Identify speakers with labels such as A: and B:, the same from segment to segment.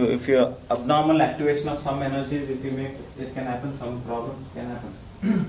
A: if your abnormal activation of some energies, if you make it can happen, some problems can happen.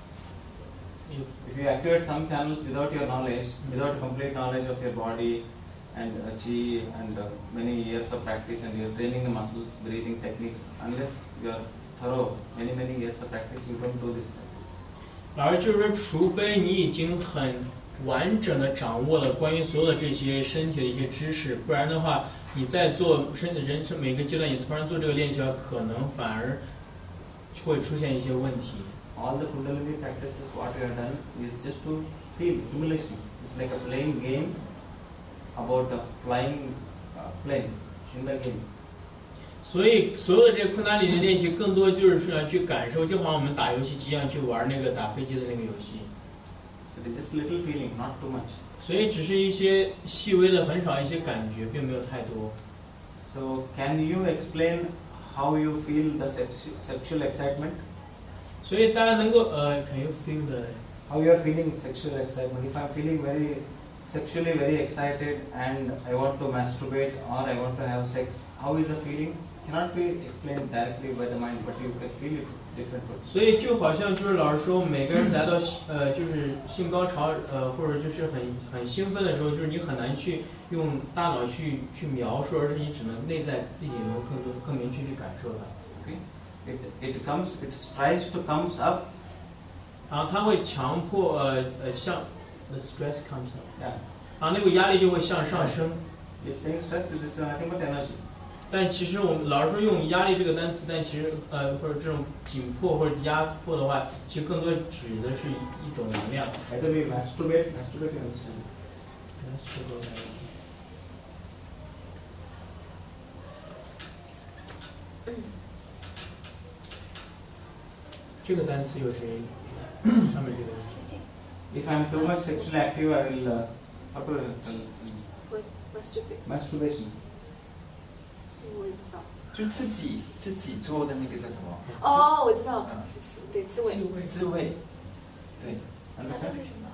A: If you activate some channels without your knowledge, without complete knowledge of your body and chi and many years of practice, and you're training the muscles, breathing techniques, unless you are thorough, many years of practice, you don't do this practice.
B: 老师就是说，除非你已经很完整的掌握了关于所有的这些身体的一些知识，不然的话，你在做人生每个阶段，你突然做这个练习，可能反而会出现一些问题。
A: All the Kundalini practices, what we have done is just to feel simulation. It's like a playing game about a flying plane in the game.
B: 所以所有的这个昆达里的练习，更多就是说去感受，就好像我们打游戏机一样，去玩那个打飞机的那个游戏。
A: It is just little feeling, not too much.
B: 所以只是一些细微的、很少一些感觉，并没有太多。
A: So, can you explain how you feel the sexual excitement?
B: 所以大家能够can you feel the
A: how you are feeling sexual excitement? If I am feeling sexually very excited and I want to masturbate or I want to have sex, how is the feeling? Cannot be explained directly by the mind, but you can feel it's different.
B: 所以就好像就是老师说，每个人达到就是性高潮或者就是很兴奋的时候，就是你很难去用大脑去描述，而是你只能内在自己能更明确去感受它。
A: Okay. It tries to comes up.
B: 然后它会强迫向 the stress comes up.
A: Yeah.
B: 然后那个压力就会向上升。
A: It's saying stress is nothing but energy.
B: 但其实我们老是说用压力这个单词，但其实或者这种紧迫或者压迫的话，其实更多指的是一种能量。
A: Either we masturbate you understand.
B: 这个单词有谁？上面这个。
A: If I am too much sexually active, I will how to masturbation.
C: 我也不知道。
D: 就自己做的那个叫什么？
C: 哦，我知道，对，自慰。
D: 自慰，对。
A: Understand?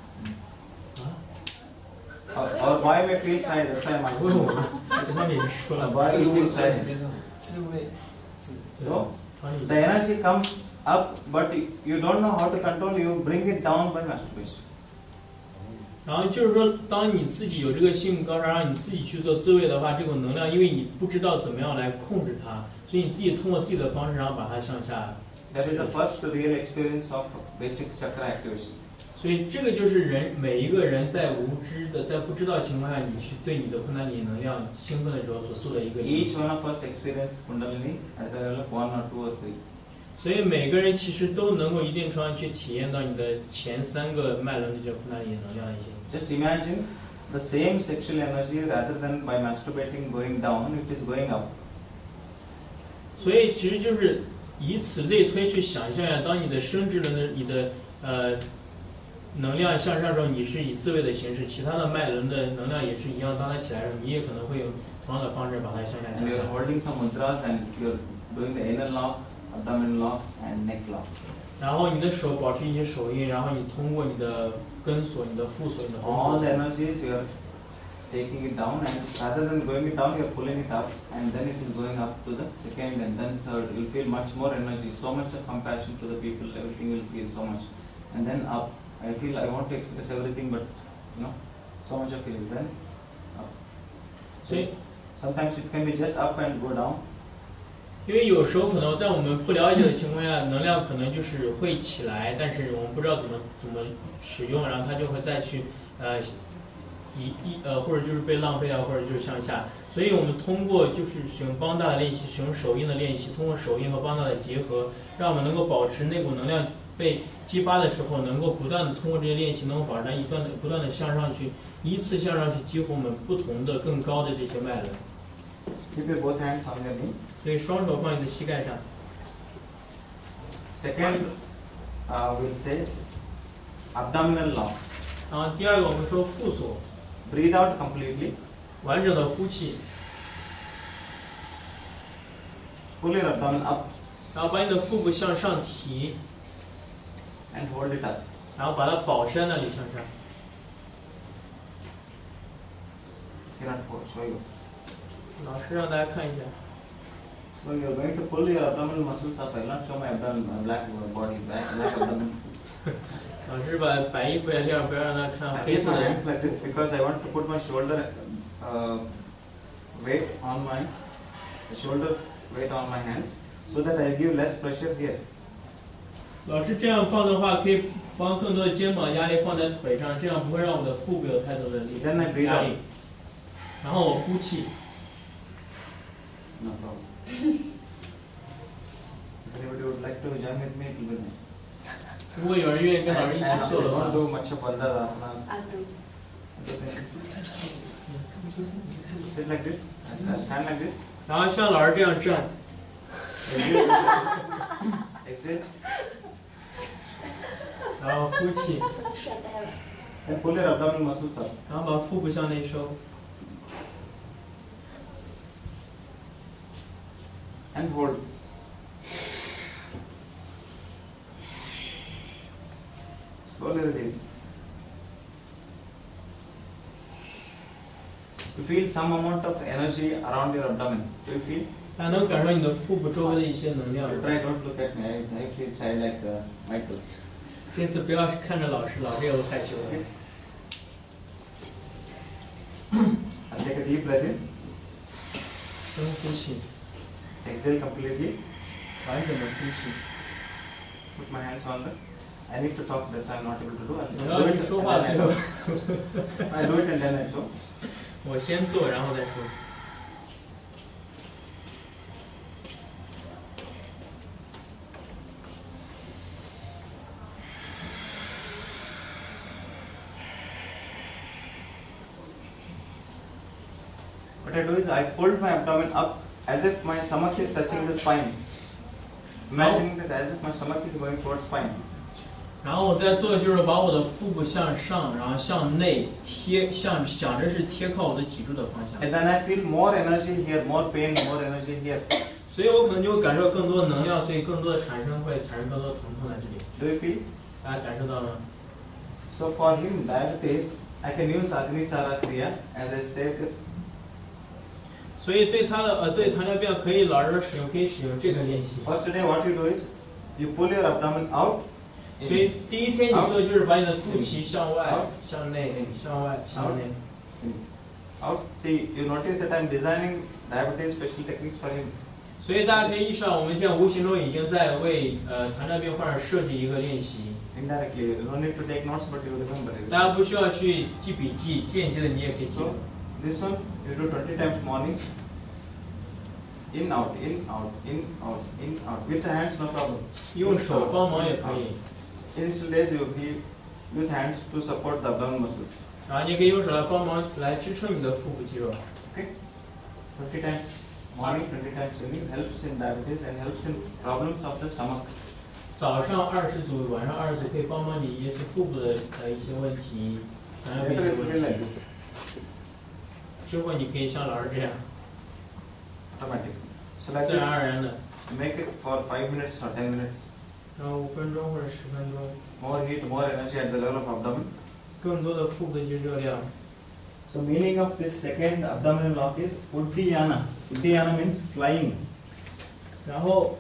A: Or boy may feel shy. That's why I'm asking.
B: 那你说了。
A: Boy may feel shy.
D: 自慰。
A: So the energy comes up, but you don't know how to control. You bring it down by masturbation.
B: 然后就是说，当你自己有这个性高潮，让你自己去做自慰的话，这种能量，因为你不知道怎么样来控制它，所以你自己通过自己的方式，然后把它向下。
A: That is the first real experience of basic chakra activation.
B: 所以这个就是每一个人在无知的、在不知道的情况下，你去对你的昆达里能量兴奋的时候所做的一个。
A: Each one of us experience Kundalini at the level of 1 or 2 or 3.
B: 所以每个人其实都能够一定程度上去体验到你的前3个脉轮的这个昆达里能量的一些。
A: Just imagine the same sexual energy rather than by masturbating going down, it is going up.
B: 所以其实就是以此类推去想象呀，当你的生殖轮的你的能量向上的时候，你是以自慰的形式，其他的脉轮的能量也是一样，当它起来的时候，你也可能会用同样的方式把它向下。
A: And you are holding some mudras and you are doing the anal lock, abdominal lock, and neck lock.
B: 然后你的手保持一些手印，然后你通过你的根锁、你的腹锁、你的
A: all the energies you are taking it down, and rather than going it down, you are pulling it up, and then it is going up to the second and then third. You will feel much more energy, so much of compassion to the people, everything you will feel so much, and then up. I feel I want to express everything, but so much of feeling. Then up. So sometimes it can be just up and go down.
B: 因为有时候可能在我们不了解的情况下，能量可能就是会起来，但是我们不知道怎么使用，然后它就会再去或者就是被浪费掉，或者就是向下。所以我们通过就是使用邦大的练习，使用手印的练习，通过手印和邦大的结合，让我们能够保持那股能量被激发的时候，能够不断的通过这些练习，能够保持它不断的向上去，依次向上去激活我们不同的更高的这些脉轮。
A: Keep your both hands on your knee.
B: 所以双手放你的膝盖上。
A: Second, we'll say abdominal lock.
B: 然后第2个我们说腹锁。
A: Breathe out completely.
B: 完整的呼气。
A: Pull your abdomen up.
B: 然后把你的腹部向上提。
A: And hold it up.
B: 然后把它保持在那里向上。
A: Cannot show you.
B: 老师让大家看一下。
A: When you are going to pull your abdominal muscles up, I will not show my black body, black abdomen.
B: 老师把白衣服也晾，不要让他看
A: I
B: 黑
A: place
B: 色
A: my
B: 的。
A: hand like this because I want to put my shoulder weight on my shoulder weight on my hands, so that I give less pressure here.
B: 老师这样放的话，可以帮更多的肩膀压力放在腿上，这样不会让我的腹部有太多的力
A: Then I breathe
B: 压
A: out.
B: 力。然后我呼气。
A: No problem. If anybody would like to join with me, it will be nice.
B: 如果有人愿意跟老师一起
A: I
B: 做的
A: don't
B: 话，
A: do much of all the asanas.
C: I do.
A: Sit like this. Stand like this.
B: 然后像老师这样站，
A: Exhale. Exhale.
B: 然后呼气，
A: And pull your abdominal muscles up.
B: 然后把腹部向内收。
A: And hold. Slowly release. You feel some amount of energy around your abdomen. Do you feel?
B: 大家能感受你的腹部周围的一些能量
A: You
B: 吗？
A: try, don't look at me. I feel shy like Michael.
B: 这次不要看着老师，老师也会害羞的。
A: And take a deep breath in.
B: 深呼气，
A: Exhale completely.
B: 完整的呼气。
A: Put my hands on the. I need to talk. That's why I'm not able to do.
B: 我要去说话的时候，
A: I do it and then I show.
B: 我先做，然后再说。
A: What I do is I pulled my abdomen up as if my stomach is touching the spine. Imagining that as if my stomach is going towards spine.
B: 然后我再做就是把我的腹部向上，然后向内贴，想着是贴靠我的脊柱的方向。
A: And then I feel more energy here, more pain, more energy here.
B: 所以我可能就会感受更多的能量，所以更多的产生更多的疼痛在这里。
A: Do you feel?
B: 大家感受到吗？
A: So for him, diabetes, I can use Agnisara Kriya as I said this.
B: 所以对对糖尿病可以老师可以使用这个练习。
A: First day what you do is, you pull your abdomen out.
B: 所以第一天你做的就是把你的肚脐向外、向内、向外、向内。
A: Out. See, you notice that I'm designing diabetes special techniques for him.
B: 所以大家可以意识到，我们现在无形中已经在为糖尿病患者设计一个练习。
A: Indirectly, you don't need to take notes, but you remember it.
B: 大家不需要去记笔记，间接的你也可以记。
A: So this one you do 20 times morning. In out, in out, in out, in out. With the hands, no problem.
B: 用手帮忙也可以。
A: Initial days you use hands to support the abdominal muscles.
B: 然后你可以用手来帮忙来支撑你的腹部肌肉。
A: Okay. 20 times morning, 20 times evening helps in diabetes and helps in problems of the stomach.
B: 早上20组，晚上20组，可以帮忙你一些腹部的一些问题，糖尿病
A: Later
B: 的
A: it will
B: 问
A: be like
B: 题。
A: this.
B: 之后你可以像老师这样，
A: Automatic. So like
B: 自然
A: this,
B: 而然的，
A: make it for 5 minutes or 10 minutes.
B: 然后5分钟或者10分钟，
A: More heat, more energy at the level of abdomen.
B: 更多的腹部的一些热量。
A: So meaning of this second abdominal lock is Uddiyana. Uddiyana means flying.
B: 然后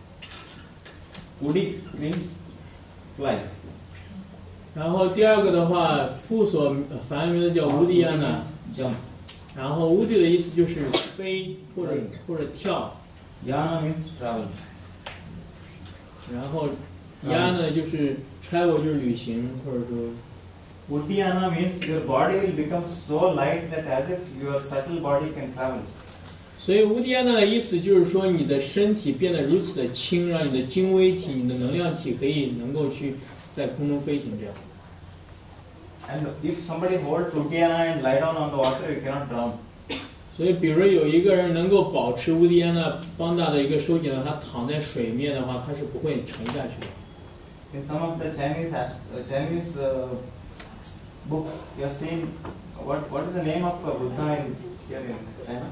A: Udi means fly.
B: 然后第二个的话，腹所梵文名字叫无迪亚纳，
A: Jump.
B: 然后无迪的意思就是飞或者跳，
A: Yana means travel.
B: 然后亚呢就是 travel 就是旅行或者说。
A: Uddiyana means your body will become so light that as if your subtle body can travel.
B: 所以无迪亚纳的意思就是说，你的身体变得如此的轻，让你的精微体、你的能量体可以能够去在空中飞行这样。
A: And if somebody holds Uddiyana and lie down on the water, you cannot drown.
B: 所以，比如说有一个人能够保持无迪亚纳邦大的一个收紧呢，他躺在水面的话，他是不会沉下去的。
A: In some of the Chinese books, you have seen what is the name of Buddha in here in China?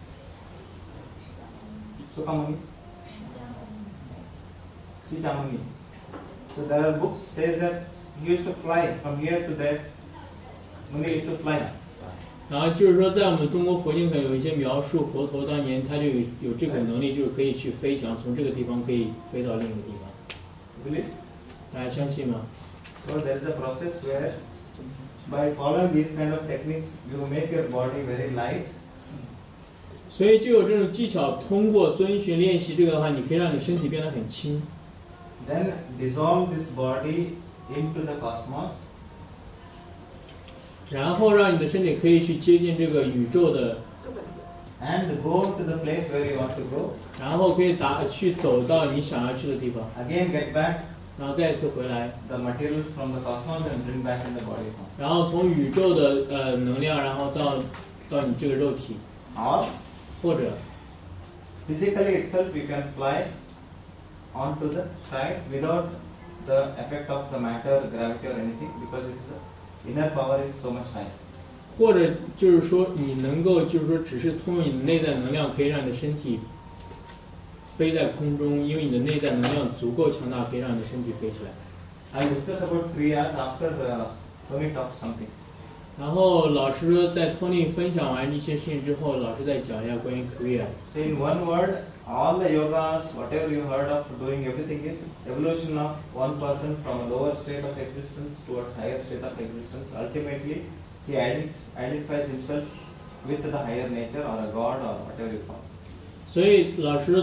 A: Sukamuni. Sichamuni. So there are books says that he used to fly from here to there. Muni used to fly.
B: 然后就是说，在我们中国佛经上有一些描述，佛陀当年他就有这股能力，就是可以去飞翔，从这个地方可以飞到另一个地方。
A: Believe?
B: 大家相信吗？
A: So there is a process where by following these kind of techniques, you make your body very light.
B: 所以就有这种技巧，通过遵循练习这个的话，你可以让你身体变得很轻。
A: Then dissolve this body into the cosmos.
B: 然后让你的身体可以去接近这个宇宙的，
A: And go to the place where you want to go.
B: 然后可以去走到你想要去的地方，
A: Again get back
B: 然后再一次回来，
A: the materials from the cosmos and bring back in the body form.
B: 然后从宇宙的能量，然后到你这个肉体，
A: Or
B: 或者
A: physically itself you can fly onto the sky without the effect of the matter, gravity or anything, because its inner power is so much high.
B: 或者就是说你能够就是说只是通过你的内在能量，可以让你的身体飞在空中，因为你的内在能量足够强大，可以让你的身体飞起来。
A: I'll discuss about kriyas after Tony talks something.
B: 然后老师说，在托尼分享完一些事情之后，老师再讲一下关于 Korea。
A: So in one word, all the yogas, whatever you heard of doing, everything is evolution of one person from a lower state of existence towards higher state of existence. Ultimately, he identifies himself with the higher nature or a god or whatever you call.
B: 所以老师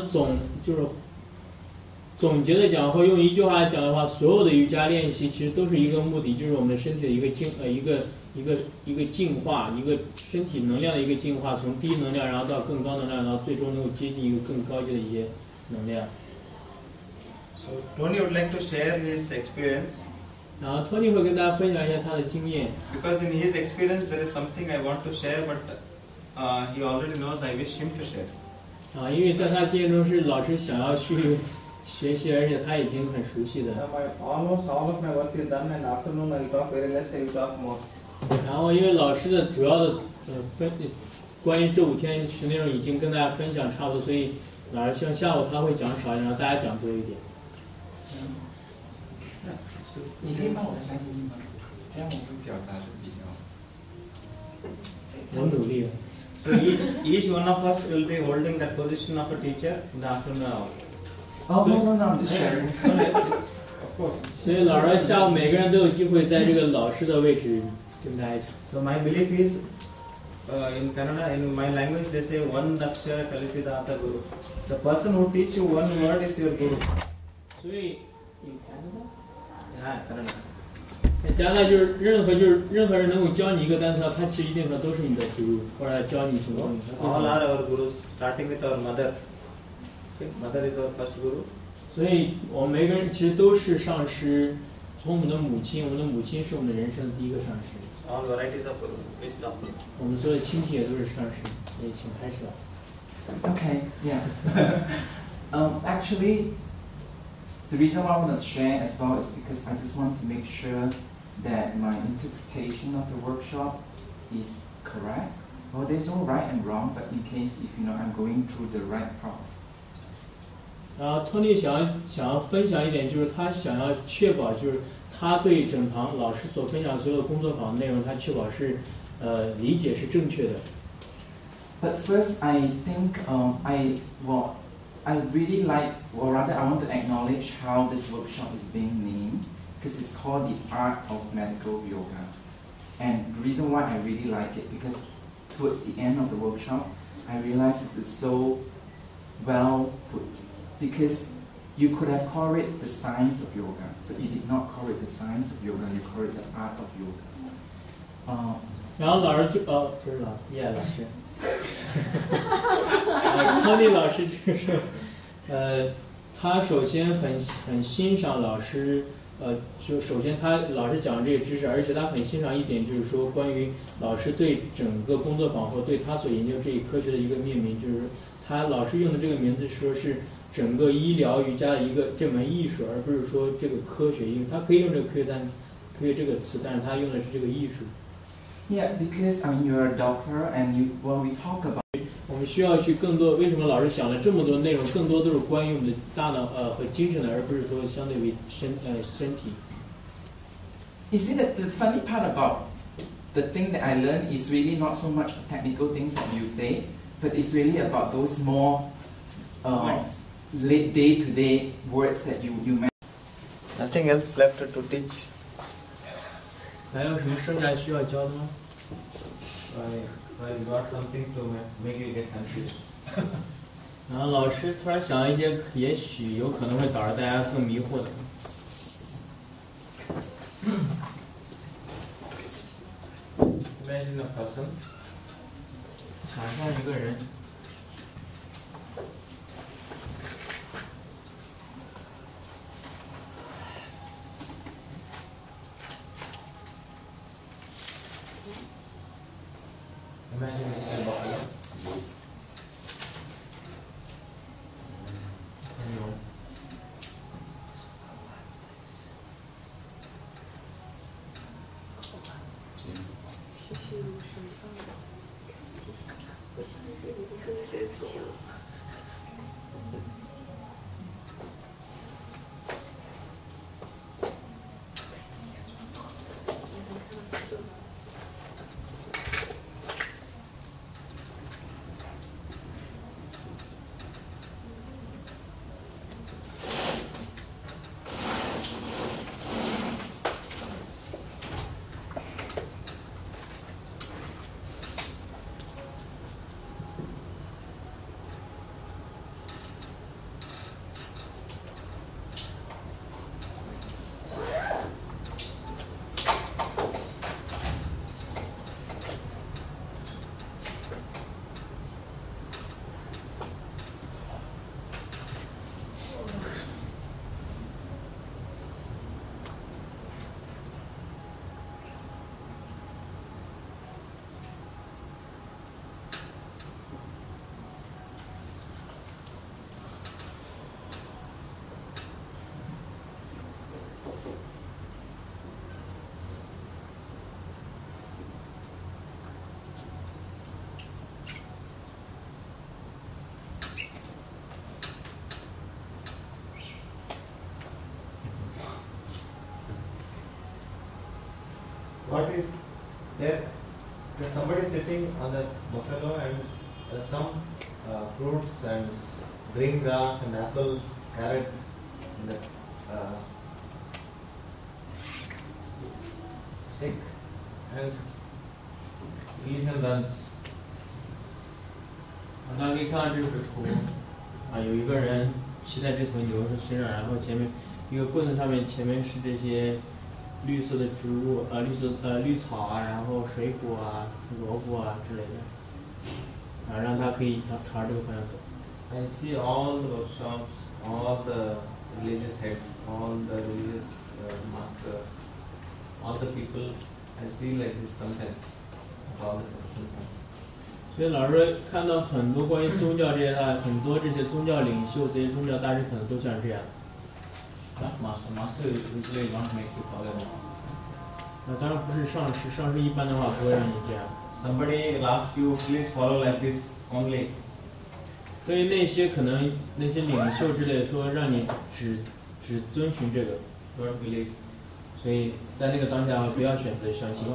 B: 总结的讲，或用一句话来讲的话，所有的瑜伽练习其实都是一个目的，就是我们的身体的一个进化，一个身体能量的一个进化，从低能量然后到更高能量，然后最终能够接近一个更高级的一些能量。
A: So Tony would like to share his experience.
B: 然后托尼会跟大家分享一下他的经验。
A: Because in his experience there is something I want to share, but he already knows. I wish him to share.
B: 因为在他经验中是老师想要去学习，而且他已经很熟悉的。
A: Almost all of my work is done, and afternoon I will talk very less. I will talk more.
B: 然后因为老师的主要的关于这5天学内容已经跟大家分享差不多，所以老师希望下午他会讲少一点，然后大家讲多一点。
D: 你可以帮我翻译吗？这样我会表达就比较。
B: 我努力了。
A: So each one of us will be holding that position of a teacher in the afternoon hours.
D: Oh no, I'm just sharing.
A: Of course.
B: 所以老师下午每个人都有机会在这个老师的位置跟大家讲。
A: So my belief is, in Kannada, in my language, they say one dakshara kalisidata guru. The person who teach you one word is your guru.
B: 所以in Canada，
A: Yeah, Kannada.
B: 在加拿大就是任何人能够教你一个单词，他其实一定说都是你的 guru， 或者他教你什么东西。
A: All are our gurus, starting with our mother. Okay, mother is our first guru.
B: 所以我们每个人其实都是上师，从我们的母亲，我们的母亲是我们的人生的第一个上师。
A: All varieties of guru, wisdom.
B: 我们所有的亲戚也都是上师，所以请开始吧。
D: Okay, yeah. Actually, the reason why I want to share as well is because I just want to make sure that my interpretation of the workshop is correct. Well, there's no right and wrong, but in case if I'm going through the right path.
B: 然后托尼想要分享一点，就是他想要确保，就是他对整堂老师所分享所有的工作坊内容，他确保是理解是正确的。
D: But first, I think I really like, or rather, I want to acknowledge how this workshop is being named, because it's called the Art of Medical Yoga. And the reason why I really like it, because towards the end of the workshop, I realized it is so well put, because you could have called it the science of yoga, but you did not call it the science of yoga, you call it the art of yoga.
B: 然后老师就不是叶老师，托尼老师就是他首先很欣赏老师，就首先老师讲这个知识，而且他很欣赏一点，就是说关于老师对整个工作坊或对他所研究这一科学的一个命名，就是他老师用的这个名字说是整个医疗瑜伽的这门艺术，而不是说这个科学，因为他可以用这个科学这个词，但是他用的是这个艺术。
D: Yeah, because you're a doctor, and we talk about.
B: 我们需要去更多，为什么老师想了这么多内容，更多都是关于我们的大脑和精神的，而不是说相对于身体。
D: You see that the funny part about the thing that I learned is really not so much the technical things that you say, but it's really about those more day-to-day words that you mention.
A: Nothing else left to teach.
B: 还有什么剩下需要教的吗？
A: I got something to make you get confused.
B: 然后老师突然想了一些，也许有可能会导致大家更迷惑的。
A: Imagine a person.
B: 想象一个人。
A: Imagine it's a buffalo. What is there? There's somebody sitting on the buffalo and some fruits and green grass and apples, carrot, and the stick and peas and runs.
B: 大家可以看到这幅图，有一个人骑在这头牛身上，然后前面一个棍子上面前面是这些绿色的植物，绿草啊，然后水果啊、萝卜啊之类的，让他可以朝着这个方向走。
A: I see all the workshops, all the religious heads, all the religious masters, all the people. I see like this sometimes. All the people.
B: 所以老师看到很多关于宗教这些很多这些宗教领袖、这些宗教大师可能都像这样。
A: Master usually not make you follow.
B: 当然不是上师，上师一般的话不会让你这样。
A: Somebody will ask you, please follow like this only.
B: 对于那些可能那些领袖之类的说，让你只遵循这个。
A: Don't believe.
B: 所以在那个当下不要选择相信。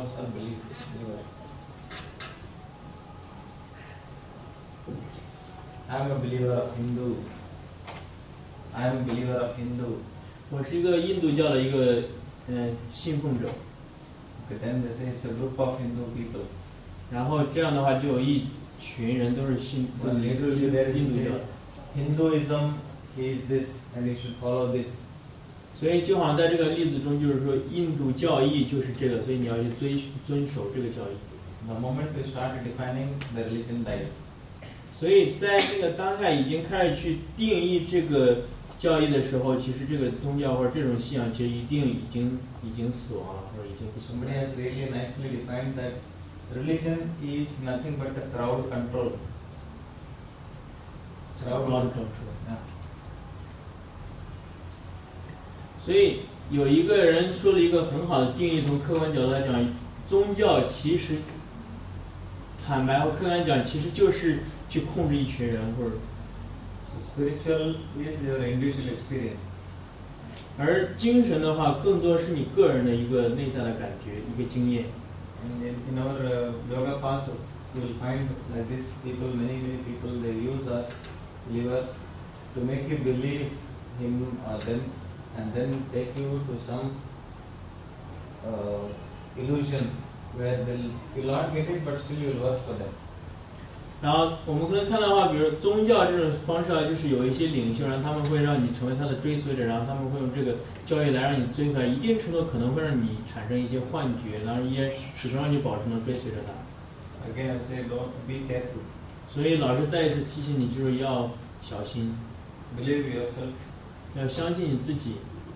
A: I'm a believer of Hindu. I'm a believer of Hindu.
B: 我是一个印度教的一个信奉者。
A: Okay, then this is a group of Hindu people.
B: 然后这样的话就有一群人都是印度教的。
A: Hinduism is this, and you should follow this.
B: 所以就好像在这个例子中，就是说印度教义就是这个，所以你要去遵守这个教义。
A: The moment we start defining, the religion dies.
B: 所以在那个当下已经开始去定义这个教义的时候，其实这个宗教或者这种信仰其实已经死亡了，或者已经不存在。
A: Somebody has really nicely defined that religion is nothing but a crowd control.
B: Crowd control.
A: Yeah.
B: 所以有一个人说了一个很好的定义，从客观角度来讲，宗教其实坦白和客观讲，其实就是去控制一群人，或者
A: Spiritual is your individual experience.
B: 而精神的话，更多是你个人的一个内在的感觉，一个经验。
A: in our yoga path, you will find like this people, many people, they use us believers to make you believe him or them, and then take you to some illusion where you will not get it, but still you will work for them.
B: 然后我们可能看到的话，比如宗教这种方式啊，就是有一些领袖，然后他们会让你成为他的追随者，然后他们会用这个教义来让你追随，一定程度可能会让你产生一些幻觉，然后也始终让你保持能追随着他。
A: Again, I say don't be careful.
B: 所以老师再一次提醒你，就是要小心，
A: Believe yourself.
B: 要相信你自己，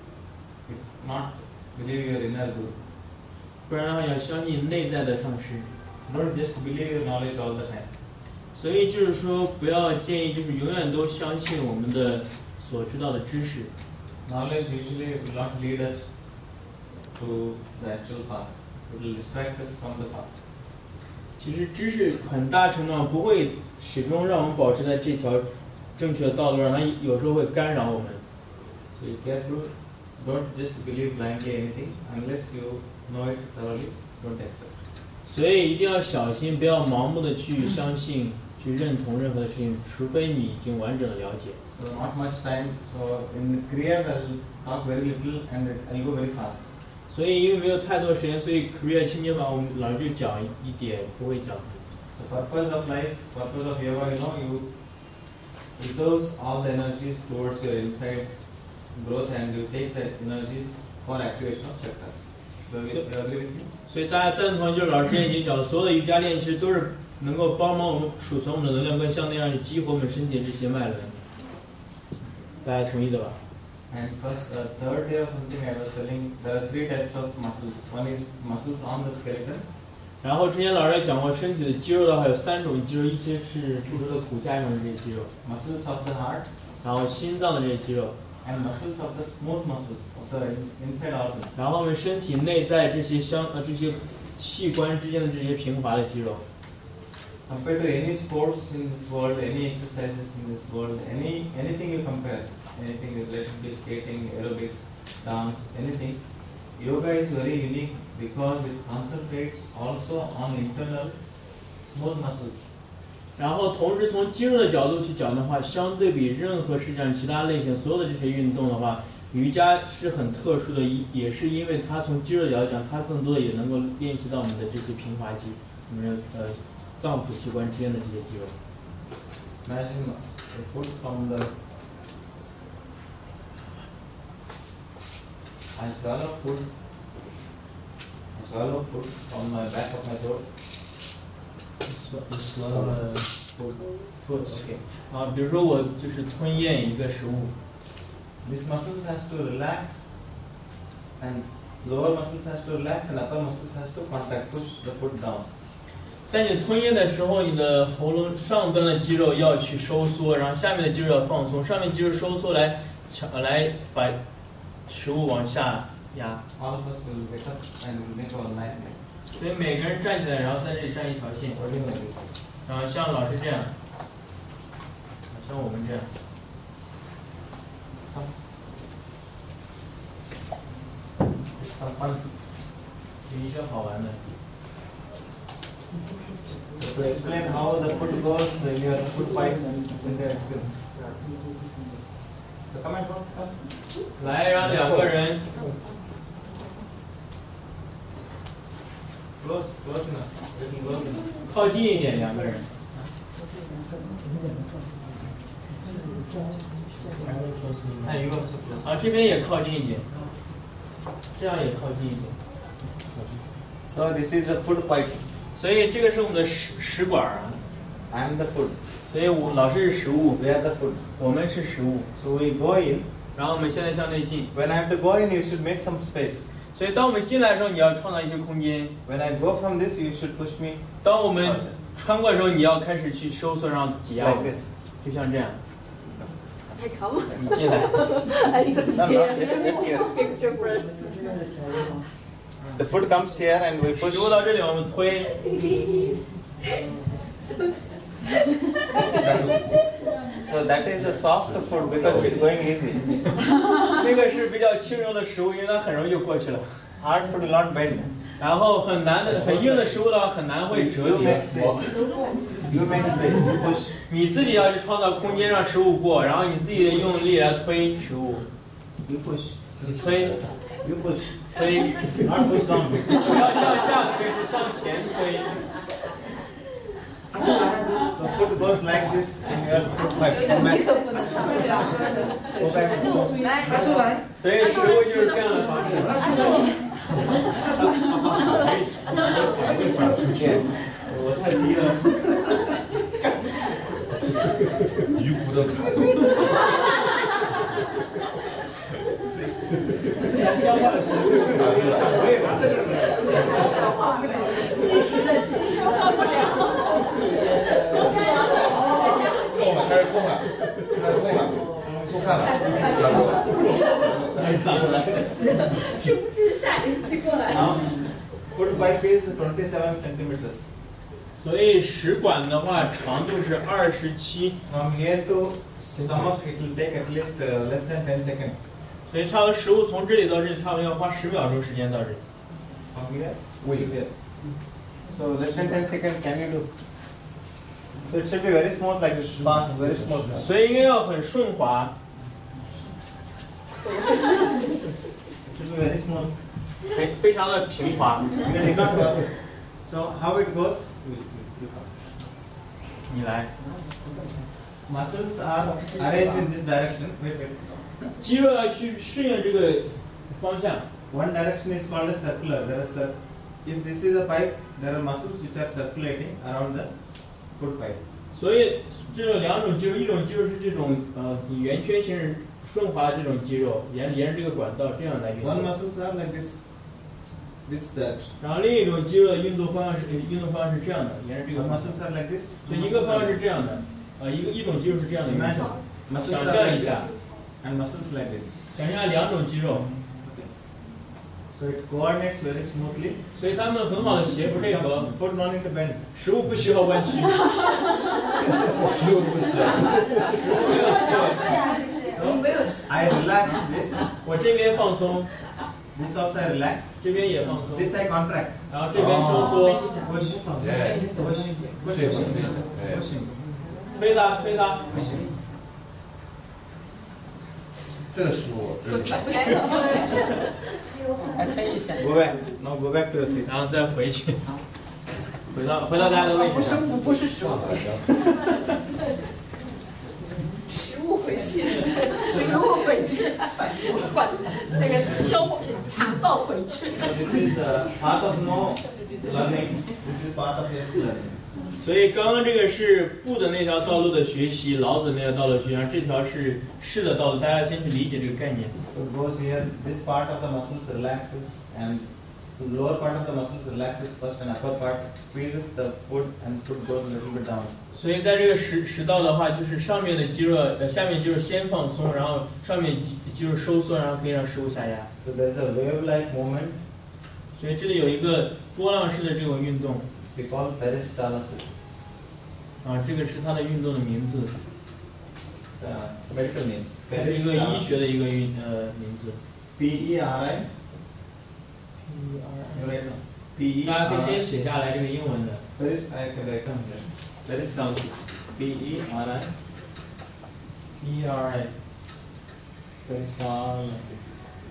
A: If not, believe your inner guru.
B: 不然的话要相信内在的上师。
A: Don't just believe your knowledge all the time.
B: 所以就是说，不要建议就是永远都相信我们的所知道的知识。
A: Knowledge usually will not lead us to the actual path. It will distract us from the path.
B: 其实知识很大程度上不会始终让我们保持在这条正确的道路上，它有时候会干扰我们。
A: So be careful. Don't just believe blindly anything unless you know it thoroughly. Don't accept.
B: 所以一定要小心，不要盲目的去相信、去认同任何的事情，除非你已经完整的了解。
A: So not much time. So in the Kriyas I'll talk very little and I'll go very fast.
B: 所以因为没有太多时间，所以 Kriya 清洁法我们老师就讲一点，不会讲。
A: So purpose of life, purpose of yoga, you reserves all the energies towards your inside growth, and you take the energies for activation of chakras. So you agree with me?
B: 所以大家赞同，就是老师之前已经讲，所有的瑜伽练习都是能够帮忙我们储存我们的能量，跟向内让去激活我们身体的这些脉轮。大家同意的吧？
A: And first, third day or something, I was telling there are 3 types of muscles. One is muscles on the skeleton.
B: 然后之前老师也讲过，身体的肌肉的话有3种肌肉，一些是腹部的骨架上的这些肌肉，
A: Muscles of the heart
B: 然后心脏的这些肌肉，
A: and muscles of the smooth muscles of the inside organ.
B: 然后我们身体内在这些这些器官之间的这些平滑的肌肉。
A: Compared to any sports in this world, any exercises in this world, anything you compare, anything related to skating, aerobics, dance, anything, yoga is very unique because it concentrates also on internal smooth muscles.
B: 然后同时从肌肉的角度去讲的话，相对比任何世界上其他类型所有的这些运动的话，瑜伽是很特殊的，也是因为它从肌肉的角度讲，它更多的也能够练习到我们的这些平滑肌，我们的脏腑器官之间的这些肌肉。
A: Imagine the food from the I swallow food from my back of my throat.
B: Food OK 啊，比如说我就是吞咽一个食物，
A: These muscles has to relax, and lower muscles has to relax, and upper muscles has to contract, push the food down.
B: 在你吞咽的时候，你的喉咙上端的肌肉要去收缩，然后下面的肌肉要放松，上面肌肉收缩来把食物往下压。
A: All of us will wake up and will make our mind.
B: 所以每个人站起来，然后在这里站一条线，
A: Holding like this.
B: 然后像老师这样，像我们这样。
A: It's some fun.
B: 有一些好玩的。
A: So to explain how the food goes in your food pipe, Cynthia explain. So come and come.
B: 来，让2个人
A: Close enough. Little close enough.
B: 靠近一点，2个人。
A: And you also close.
B: 啊，这边也靠近一点，这样也靠近一点。
A: So this is a food pipe.
B: 所以这个是我们的食管啊，
A: I am the food.
B: 所以老师是食物，
A: We are the food.
B: 我们是食物。
A: So we go in.
B: 然后我们现在向内进，
A: When I have to go in, you should make some space.
B: 所以当我们进来的时候，你要创造一些空间；
A: When I go from this, you should push me
B: 当我们穿过的时候，你要开始去收缩，然后挤压我
A: like
B: 们，
A: this.
B: 就像这样。
C: I come.
B: 你进来，
C: I said,
A: No, just here.
C: Picture first.
A: The food comes here and we push.
B: 食物到这里我们推，
A: So that is a soft food because it's going easy.
B: 那个是比较轻柔的食物，因为它很容易就过去了。
A: Hard food will not bend.
B: 然后很难的、很硬的食物的话，很难会折
A: You
B: 叠
A: make。space. You make space. You push.
B: 你自己要去创造空间让食物过，然后你自己的用力来推食物，
A: You push.
B: 推
A: You push.
B: 推，
A: Not push down.
B: 不要向下推，是向前推。
A: So food goes like this in your food pipe. Go back. Go back.
B: 所以食物就是这样的方式。
A: Yes.
B: 我太低了。
E: 鱼骨都卡住。
B: 自然消化的食物。
C: 即时的，即时的不了。
E: 痛了，开始痛了，开始痛了，出汗了，
C: 是不是下星期过来？
A: Now, food pipe is 27 centimeters.
B: 所以食管的话长度是27，
A: From here to stomach, it will take at least less than 10 seconds.
B: 所以差不多食物从这里到这里差不多要花10秒钟时间到这里。
A: From here, to here. So less than 10 seconds, can you do? So it should be very smooth, like this, fast, very smooth.
B: 所以应该要很顺滑，
A: It should be very smooth.
B: 非常的平滑。
A: You cannot go. So how it goes?
B: 你来，
A: Muscles are arranged in this direction. Wait, wait.
B: 肌肉要去适应这个方向。
A: One direction is called as circular. If this is a pipe, there are muscles which are circulating around the food pipe.
B: 所以这有两种肌肉，一种肌肉是这种以圆圈形顺滑的这种肌肉，沿着这个管道这样来运
A: One
B: 作。
A: muscles are like this direction.
B: 然后另一种肌肉的运作方向是这样的，沿着这个
A: One
B: 方向。
A: muscles are like this.
B: 所以一个方向是这样的，一种肌肉是这样的运
A: Imagine
B: 作。
A: muscles
B: 想
A: are
B: 象
A: like
B: 一下，
A: this and muscles like this.
B: 想象两种肌肉，
A: So it coordinates very smoothly.
B: 所以它们很好的协配合，
A: Food no need to bend.
B: 食物不需要弯曲。
E: 食物不行。
A: So I relax this.
B: 我这边放松，
A: This also I relax.
B: 这边也放松，
A: This I contract.
B: 然后这边收缩，
A: Push.
E: 哎，
A: Push.
E: 对，哎，
B: 推它推它。
E: 这个食物真是。
C: 还推一下。
A: Go back. Now go back to your seat.
B: 然后再回去，回到大家的位置上。
C: 不是食物，食物回去，食物回去，管那个消化肠道回去。
A: So this is path of no learning. This is path of yes learning.
B: 所以刚刚这个是不的那条道路的学习，老子那条道路学习，然后这条是是的道路，大家先去理解这个概念。
A: So it goes here. This part of the muscles relaxes, and the lower part of the muscles relaxes first, and upper part squeezes the food, and food goes a little bit down.
B: 所以在这个食道的话，就是上面的肌肉，下面肌肉先放松，然后上面肌肉收缩，然后可以让食物下压。
A: So there is a wave-like movement.
B: 所以这里有一个波浪式的这种运动，
A: We call peristalsis.
B: 这个是它的运动的名字，
A: Medical name.
B: 它是一个医学的一个名字。
A: P-E-R-I. You write down.
B: 大家可以先
A: P-E-R-I.
B: 写下来这个英文的。
A: I can write down here. Peristalsis. P-E-R-I.
B: E-R-I。
A: Peristalsis.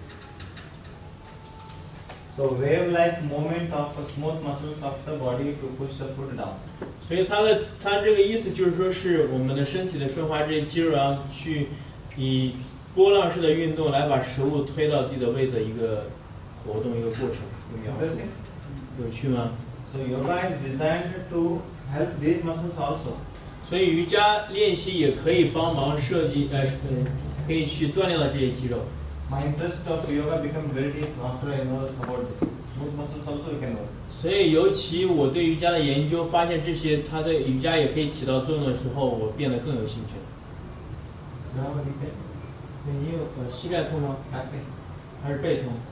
A: So wave-like movement of smooth muscles of the body to push the food down.
B: 所以它这个意思就是说，是我们的身体的顺滑这些肌肉，然后去以波浪式的运动来把食物推到自己的胃的一个活动、一个过程、一个描述。
A: Interesting.
B: 有趣吗？
A: So yoga is designed to help these muscles also.
B: 所以瑜伽练习也可以帮忙设计，可以去锻炼到这些肌肉。
A: My interest of yoga became very deep after I know about this. Smooth muscles also you can work.
B: 所以，尤其我对瑜伽的研究，发现这些它对瑜伽也可以起到作用的时候，我变得更有兴趣了。
A: You have any pain?
B: 你有膝盖痛吗？
A: Back pain?
B: 还是背痛？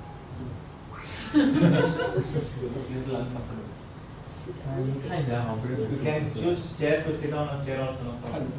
A: Little uncomfortable.
B: 你看起来好像不是很
A: You can choose chair to sit on a chair also. No problem.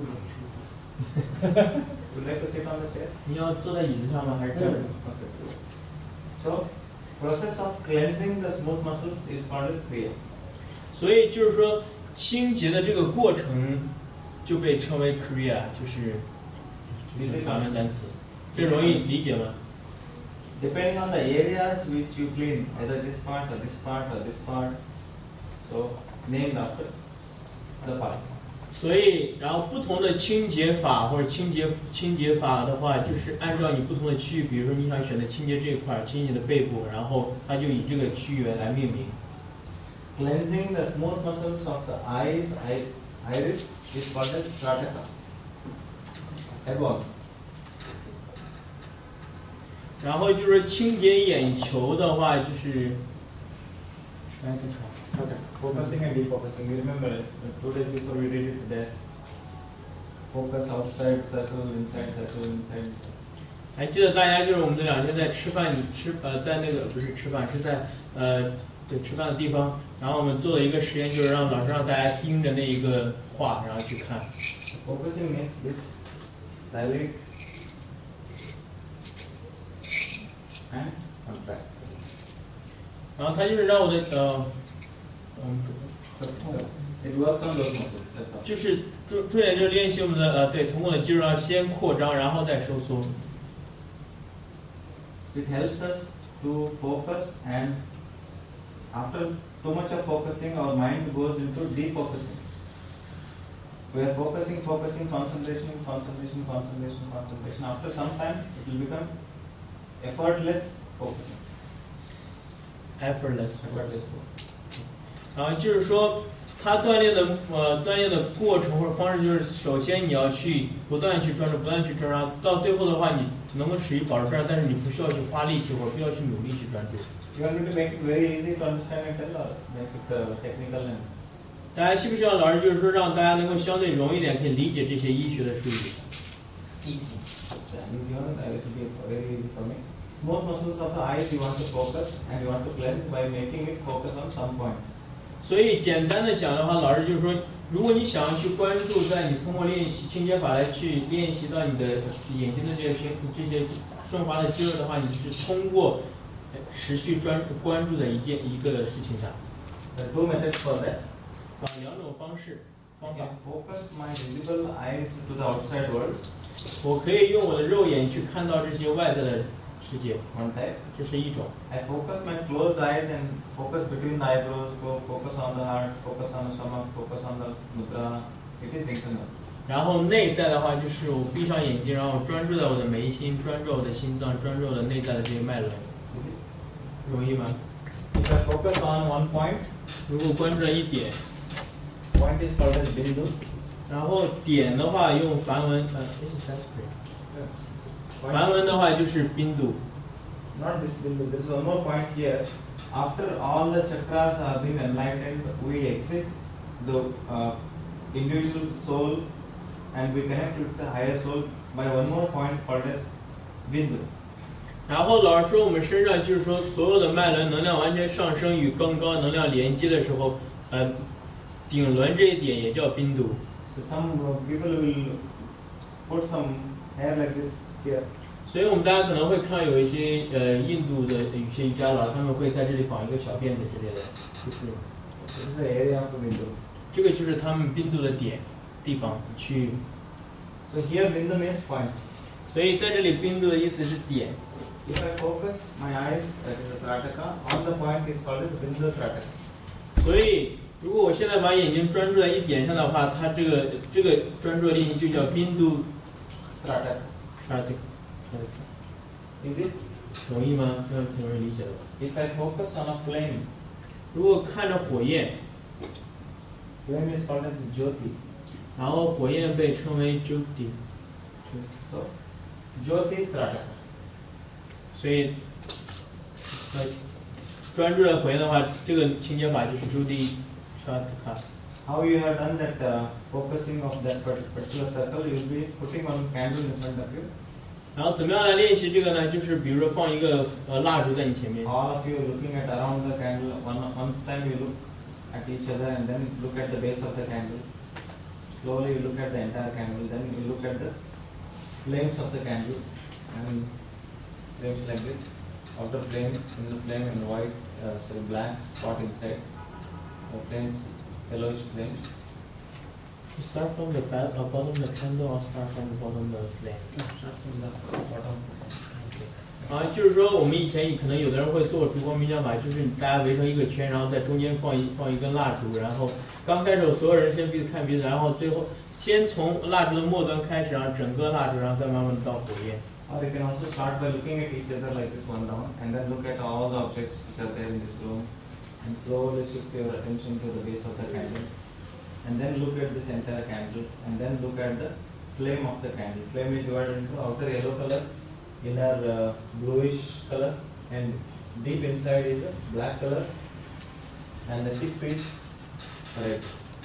A: Would you like to sit on the chair?
B: 你要坐在椅子上吗？还是站着？
A: Okay. So process of cleansing the smooth muscles is called as kriya.
B: 所以就是说，清洁的这个过程就被称为 kriya，就是法文单词。这容易理解吗？
A: Depending on the areas which you clean, either this part or this part or this part, so named after the part.
B: 所以，然后不同的清洁法或者清洁法的话，就是按照你不同的区域，比如说你想选择清洁这一块，清洁你的背部，然后它就以这个区域来命名。
A: Cleansing the smooth muscles of the eyes, iris is called as trataka. Above.
B: 然后就是清洁眼球的话，就是
A: Okay. Focusing and defocusing. You remember it. 2 days before we did it there. Focus outside circle, inside circle, inside.
B: 还记得大家就是我们这2天在在那个不是吃饭，是在对吃饭的地方，然后我们做了一个实验，就是让老师让大家盯着那一个画，然后去看。
A: Focusing means this dilate and contract.
B: 然后它就是让我的
A: So it works on those muscles. That's all.
B: 就是重点就是练习我们的对臀部的肌肉要先扩张，然后再收缩。
A: So it helps us to focus, and after too much of focusing, our mind goes into defocusing. We are focusing, concentration. After some time, it will become effortless focusing.
B: effortless。
A: Effortless focus.
B: 然后就是说，它锻炼的过程或者方式，就是首先你要去不断去专注，然后到最后的话，你能够持续保持专注，但是你不需要去花力气或者不要去努力去专注。
A: You want me to make it very easy to understand and tell, or make it technical and?
B: 大家希不希望老师就是说让大家能够相对容易一点，可以理解这些医学的术语
A: Easy. Easy one. It will be very easy for me. Smooth muscles of the eyes you want to focus and you want to cleanse by making it focus on some point.
B: 所以简单的讲的话，老师就是说，如果你想要去关注，在你通过练习清洁法来去练习到你的眼睛的这些顺滑的肌肉的话，你是通过持续关注在一个事情上。
A: There are 2 methods for that.
B: 2种方法
A: I can focus my visible eyes to the outside world.
B: 我可以用我的肉眼去看到这些外在的世界，
A: One type.
B: 这是一种。
A: I focus my closed eyes and focus between the eyebrows. Focus on the heart. Focus on the stomach. Focus on the mudra. It is internal.
B: 然后内在的话，就是我闭上眼睛，然后专注在我的眉心，专注我的心脏，专注我的内在的这些脉轮，容易吗？
A: If I focus on one point,
B: 如果关注了一点，
A: point is called as bindu.
B: 然后点的话用梵文这是 Sanskrit，
A: Point-
B: 梵文的话就是宾度。
A: Not this bindu. There is one more point here. After all the chakras have been enlightened, we exit the individual soul and we connect with the higher soul by one more point called as bindu.
B: 然后老师说我们身上就是说所有的脉轮能量完全上升与更高能量连接的时候，顶轮这一点也叫宾度。
A: So some people will put some hair like this here.
B: 所以我们大家可能会看到有一些印度的一些瑜伽老师，他们会在这里绑一个小辫子之类的，就是
A: This is the area of the bindu.
B: 这个就是他们宾度的地方区域。
A: So here bindu means point.
B: 所以在这里宾度的意思是点。
A: If I focus my eyes, that is the trataka, on the point is called as bindu trataka.
B: 所以如果我现在把眼睛专注在一点上的话，它这个专注的练习就叫宾度
A: Trataka.
B: Trataka。
A: Is it?
B: 容易吗？这样挺容易理解的吧？
A: If I focus on a flame,
B: 如果看着火焰，
A: flame is called as jyoti.
B: 然后火焰被称为 Jyoti，
A: So jyoti trataka.
B: 所以专注的火焰的话，这个清洁法就是 Jyoti Trataka。
A: How you have done that focusing of that particular circle, you will be putting one candle in front of you.
B: 然后怎么样来练习这个呢？就是比如说放一个蜡烛在你前面，
A: All of you looking at around the candle. One time you look at each other and then look at the base of the candle. Slowly you look at the entire candle. Then you look at the flames of the candle and flames like this. outer flame, inner flame, and white, black spot inside. Flames, yellowish flames.
B: You start from the bottom of the candle or start from the bottom of the flame?
A: Start from the bottom.
B: 就是说我们以前可能有的人会做烛光冥想法，就是大家围成一个圈，然后在中间放一根蜡烛，然后刚开始所有人先彼此看彼此，然后最后先从蜡烛的末端开始，然后整个蜡烛，然后再慢慢的到火焰。
A: Or you can also start by looking at each other like this one down, and then look at all the objects which are there in this room, and slowly shift your attention to the base of the candle, and then look at the center candle, and then look at the flame of the candle. Flame is divided into outer yellow color, inner bluish color, and deep inside is a black color, and the tip is red.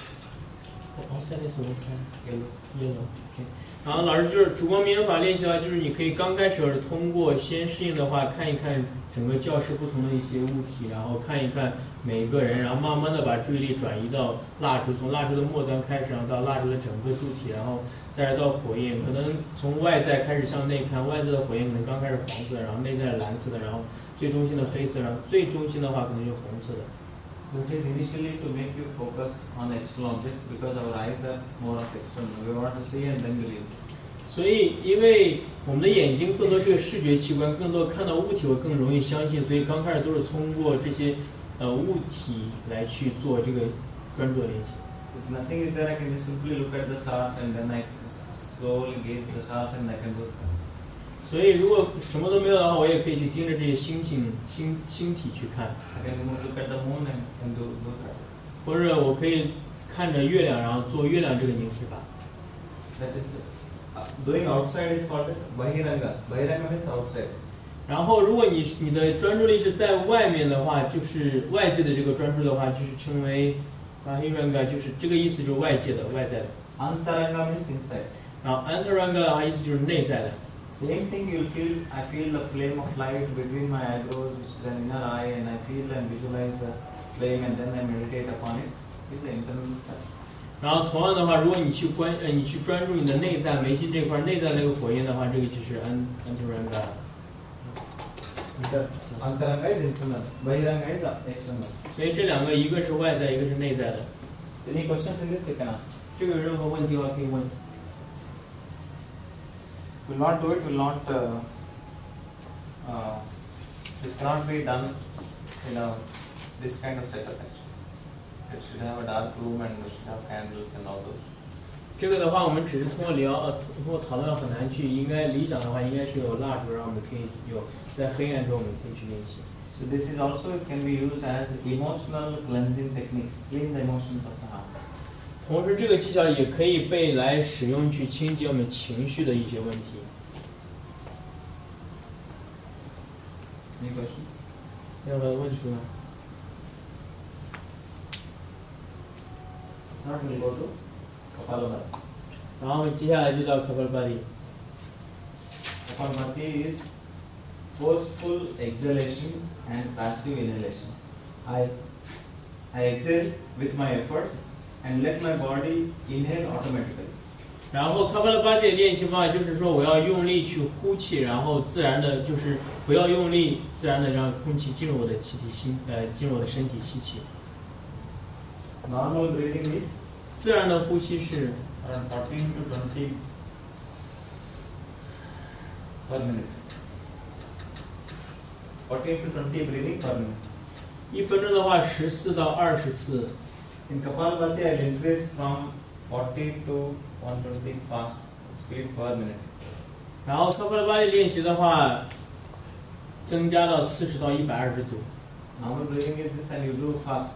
B: Outside is what color?
A: Yellow.
B: Yellow. Okay. 然后老师就是烛光冥想法练习的话，就是你可以刚开始通过先适应的话，看一看整个教室不同的一些物体，然后看一看每一个人，然后慢慢的把注意力转移到蜡烛，从蜡烛的末端开始，然后到蜡烛的整个柱体，然后再到火焰，可能从外在开始向内看，外在的火焰可能刚开始黄色，然后内在蓝色的，然后最中心的黑色，然后最中心的话可能就红色的。
A: So it is initially to make you focus on external object because our eyes are more of external. We want to see and then believe.
B: 所以，因为我们的眼睛更多是个视觉器官，更多看到物体会更容易相信，所以刚开始都是通过这些物体来去做这个专注的练习。
A: If nothing is there, I can just simply look at the stars and then I slowly gaze at the stars and I can do it.
B: 所以，如果什么都没有的话，我也可以去盯着这些星体去看。
A: I can look at the moon and do that.
B: 或者我可以看着月亮，然后做月亮这个凝视法。
A: That is doing outside is called as bahiranga. Bahiranga means outside.
B: 然后，如果你的专注力是在外面的话，就是外界的这个专注的话，就是称为bahiranga，就是这个意思，就是外界的、外在的。
A: Antaranga means inside.
B: 然后 antaranga 的话，意思就是内在的。
A: Same thing you'll feel. I feel the flame of light between my eyebrows, which is an inner eye, and I feel and visualize the flame, and then I meditate upon it. It's the internal side.
B: 然后同样的话，如果你去专注你的内在眉心这块内在那个火焰的话，这个就是 antaranga。
A: Antaranga is internal. Bahiranga is external.
B: 所以这两个，一个是外在，一个是内在的。
A: Any questions in this you can ask.
B: 这个有任何问题的话可以问。
A: Will not do it. Will not. This cannot be done in this kind of setup. Actually, it should have a dark room and it should have candles and all those.
B: 这个的话，我们只是通过讨论很难去，应该理想的话，应该是有蜡烛，让我们可以有在黑暗中我们可以去练习。
A: So this is also can be used as emotional cleansing technique. Clean the emotions of the heart.
B: 同时，这个技巧也可以被来使用去清洁我们情绪的一些问题。
A: Any questions?
B: 任何问题吗？
A: Not we'll go to Kapalabhati.
B: 然后接下来就到 Kapalabhati。
A: Kapalabhati is forceful exhalation and passive inhalation. I exhale with my efforts and let my body inhale automatically.
B: 然后 Kapalabhati 的练习方法就是说，我要用力去呼气，然后自然的，就是不要用力，自然的让空气进入我的进入我的身体吸气。
A: Normal breathing is
B: 自然的呼吸是
A: around 14 to 20 per minute. 14 to 20 breathing per minute.
B: 1分钟的话14到20次。
A: In Kapalabhati, I will increase from 40 to 120 fast speed per minute.
B: 然后 Kapalabhati 练习的话，增加到40到120组。
A: Normal breathing is this, and you do fast.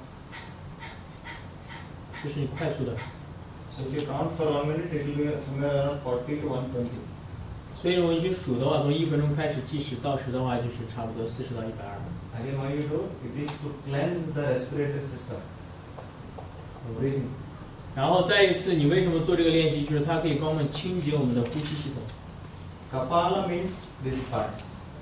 B: 这是你快速的。
A: So if you count for 1 minute, it will be somewhere around 40 to 120.
B: 所以如果你去数的话，从1分钟开始计时到10的话，就是差不多40到120。
A: Again, why you do? It is to cleanse the respiratory system. Breathing.
B: 然后再一次，你为什么做这个练习？就是它可以帮我们清洁我们的呼吸系统。
A: Kapala means this part.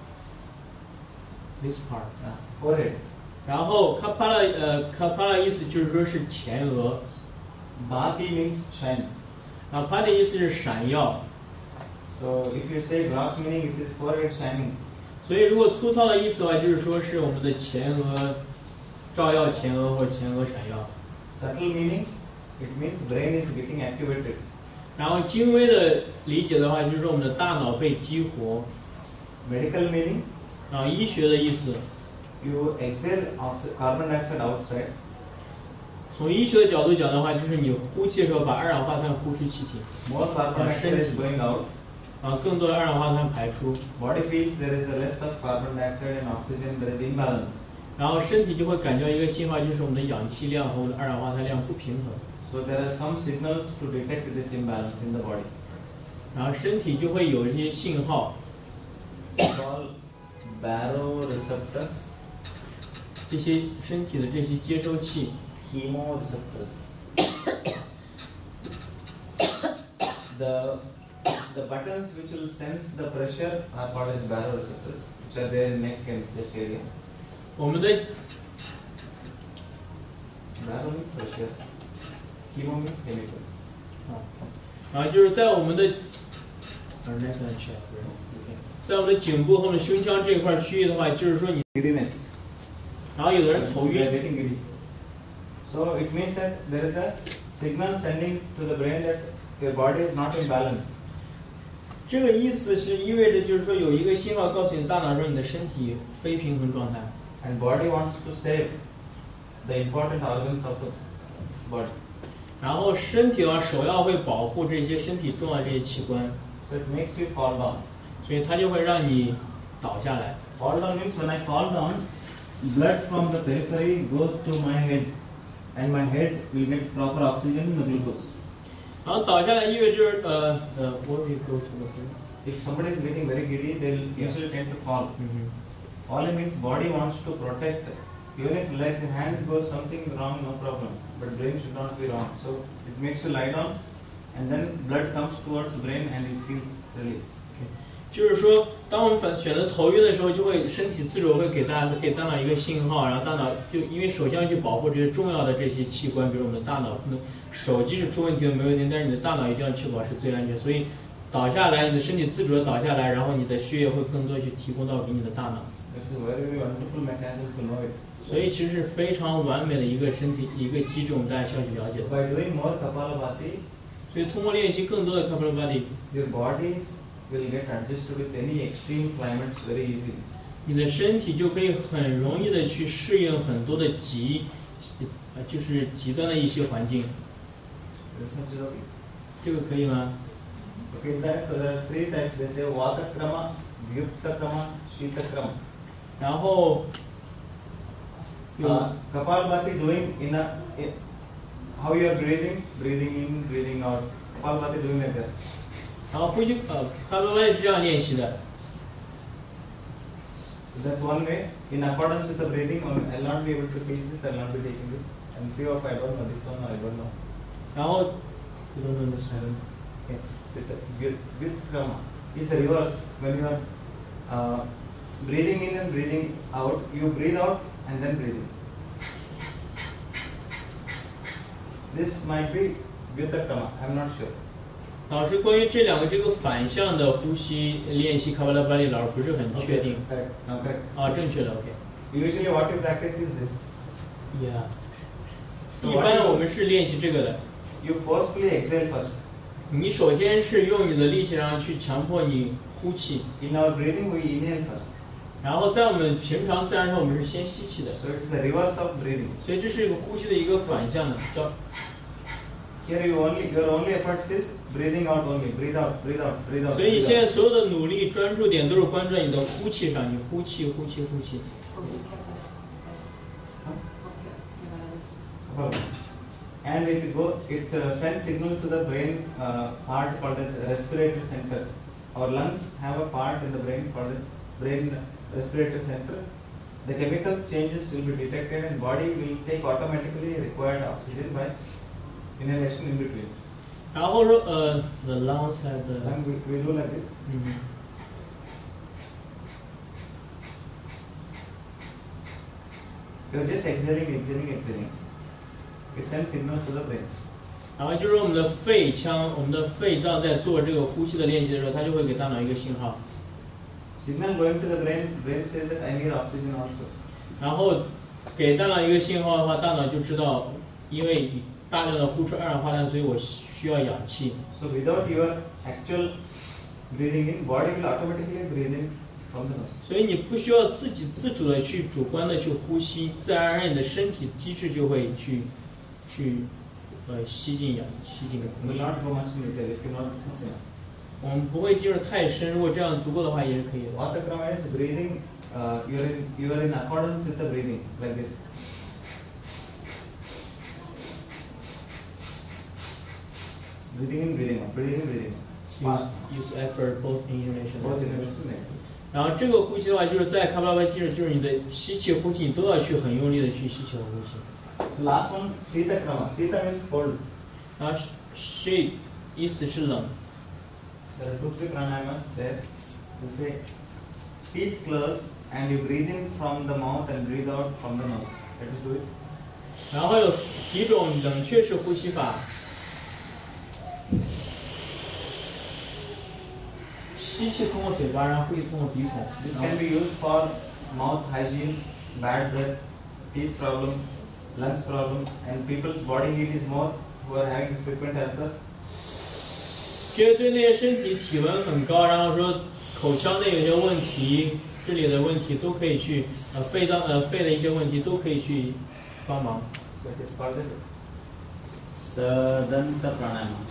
B: This part。
A: Forehead.
B: 然后 Kapala 意思就是说是前额。
A: Bhati means shine.
B: 然后 Pati 意思是闪耀。
A: So if you say gross meaning, it is forehead shining.
B: 所以如果粗糙的意思的话，就是说是我们的前额照耀前额或者前额闪耀。
A: Subtle meaning, it means brain is getting activated.
B: 然后精微的理解的话，就是说我们的大脑被激活。
A: Medical meaning,
B: 然后医学的意思，
A: you exhale carbon dioxide outside.
B: 从医学的角度讲的话，就是你呼气的时候把二氧化碳呼出气体，
A: More carbon dioxide is going out.
B: 然后更多的二氧化碳排出，
A: Body feels there is a less of carbon dioxide and oxygen, there is imbalance.
B: 然后身体就会感觉一个信号，就是我们的氧气量和我们的二氧化碳量不平衡，
A: So there are some signals to detect this imbalance in the body.
B: 然后身体就会有一些信号，
A: Called baroreceptors,
B: 这些身体的这些接收器，
A: chemoreceptors. The buttons which will sense the pressure are called as baroreceptors, which are there in neck and chest area.
B: 我们的
A: Baro means pressure, chemo means chemicals.
B: 然后就是在我们的在我们的颈部和我们胸腔这一块区域的话，就是说你，
A: Giddiness.
B: 然后有的人头
A: They are
B: 晕，
A: getting giddy. So it means that there is a signal sending to the brain that your body is not in balance.
B: 这个意思是意味着就是说有一个信号告诉你大脑说你的身体非平衡状态，
A: And body wants to save the important organs of the body.
B: 然后身体的话首要会保护这些身体重要的这些器官，
A: So it makes you fall down.
B: 所以它就会让你倒下来。
A: Fall down means when I fall down, blood from the periphery goes to my head, and my head will get proper oxygen and glucose.
B: 然后倒下来意味着where we go to the brain?
A: If somebody is getting very giddy, they will usually tend to fall. Falling means body wants to protect. Even if like hand goes something wrong, no problem. But brain should not be wrong. So it makes you lie down, and then blood comes towards brain and it feels relief.
B: 就是说，当我们选择头晕的时候，就会身体自主会给大脑一个信号，然后大脑就因为首先要去保护这些重要的这些器官，比如我们的大脑，可能手机是出问题了没问题，但是你的大脑一定要确保是最安全，所以倒下来，你的身体自主的倒下来，然后你的血液会更多去提供到给你的大脑。
A: It's a very wonderful mechanism to know it.
B: 所以其实是非常完美的一个身体一个机制，我们大家需要去了解的。
A: By doing more Kapalabhati,
B: 所以通过练习更多的 Kapalabhati，
A: your bodies will get adjusted with any extreme climates very easily.
B: 你的身体就可以很容易的去适应很多的就是极端的一些环境。
A: This much is okay.
B: 这个可以吗？
A: Okay, in that there are 3 types. They say Vatakrama, Vyuktakrama, Shitakrama.
B: 然后有
A: Kapalabhati doing how you are breathing in, breathing out. Kapalabhati doing like that.
B: 然后呼吸Kapalabhati是这样练习的。
A: That's one way. In accordance with the breathing, I will not be able to teach this. I will not be teaching this. And few of I don't know this one. I don't know.
B: 然后you don't understand.
A: Okay. Vyutkrama is a reverse. When you are breathing in and breathing out, you breathe out and then breathe in. This might be Vyutkrama. I am not sure.
B: 老师关于这两个这个反向的呼吸练习Kapalabhati，老师不是很确定。
A: Correct. No, correct.
B: 啊，正确的 OK。
A: Usually, what you practice is this.
B: Yeah。
A: So
B: 一
A: what
B: 般
A: you
B: 我们是练习这个的。
A: You forcefully exhale first.
B: 你首先是用你的力气，然后去强迫你呼气，
A: In our breathing, we inhale first.
B: 然后在我们平常自然说我们是先吸气的，
A: So it is a reverse of breathing.
B: 所以这是一个呼吸的一个反向的，叫
A: Here your only efforts is breathing out only. Breathe out, breathe out, breathe out.
B: 所以你
A: breathe
B: 现
A: out.
B: 在所有的努力专注点都是关注在你的呼气上，你呼气，呼气，呼气。
A: And it sends signal to the brain part called as respiratory center. Our lungs have a part in the brain called as brain respiratory center. The chemical changes will be detected and body will take automatically required oxygen by inhalation in between.
B: 然后说the lungs have the
A: And we do like this. You are just exhaling, exhaling, exhaling. It sends signals to the brain.
B: 然后就是我们的肺腔，我们的肺脏在做这个呼吸的练习的时候，它就会给大脑一个信号。
A: signal going to the brain says that I need oxygen also.
B: 然后给大脑一个信号的话，大脑就知道，因为你大量的呼出二氧化碳，所以我需要氧气。
A: So without your actual breathing in, body will automatically breathe in from the nose.
B: 所以你不需要自己自主的去主观的去呼吸，自然而然你的身体机制就会去吸进空
A: Will
B: 气。
A: not go much in detail if you know this much enough.
B: 我们不会进入太深，如果这样足够的话也是可以的。
A: Vatakrama is breathing. You are in accordance with the breathing like this. Breathing in, breathing out, breathing in, breathing out.
B: Use effort both inhalation.
A: Both inhalation and exhalation.
B: 然后这个呼吸的话，就是在卡巴拉巴基尔，就是你的吸气、呼气，你都要去很用力的去吸气和呼吸。
A: So last one, Sita Krama. Sita means cold.
B: 然后 she 意思是冷。
A: There are 2-3 pranayamas there. You say teeth closed and you breathe in from the mouth and breathe out from the nose. Let us do it.
B: 然后有几种冷却式呼吸法。吸气通过嘴巴，然后呼气通过鼻孔。
A: This can be used for mouth hygiene, bad breath, teeth problem, lungs problem, and people's body heat is more who are having frequent ulcers.
B: 这个对那些身体体温很高，然后说口腔内有些问题，这里的问题都可以去肺的一些问题都可以去帮忙。
A: So it is called as Sadanta Pranayama.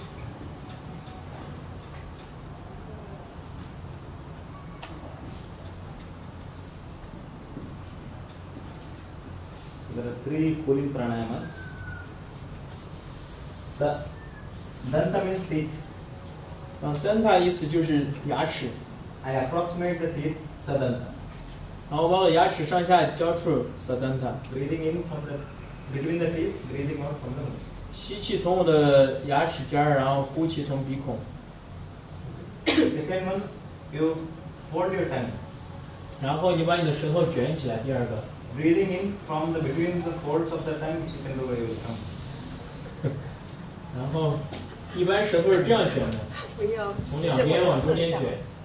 A: So there are 3 cooling pranayamas. Danta means teeth.
B: danta 意思就是牙齿，
A: I approximate the teeth sadanta.
B: 然后把我的牙齿上下交触 danta，
A: Breathing in from the between the teeth, breathing out from the nose.
B: 吸气从我的牙齿尖儿，然后呼气从鼻孔。
A: Second one, you fold your tongue.
B: 然后你把你的舌头卷起来，第二个。
A: Breathing in from the between the folds of the tongue, you can do very well.
B: 然后一般舌头是这样卷的，
C: 不要
B: 从两边往中间卷。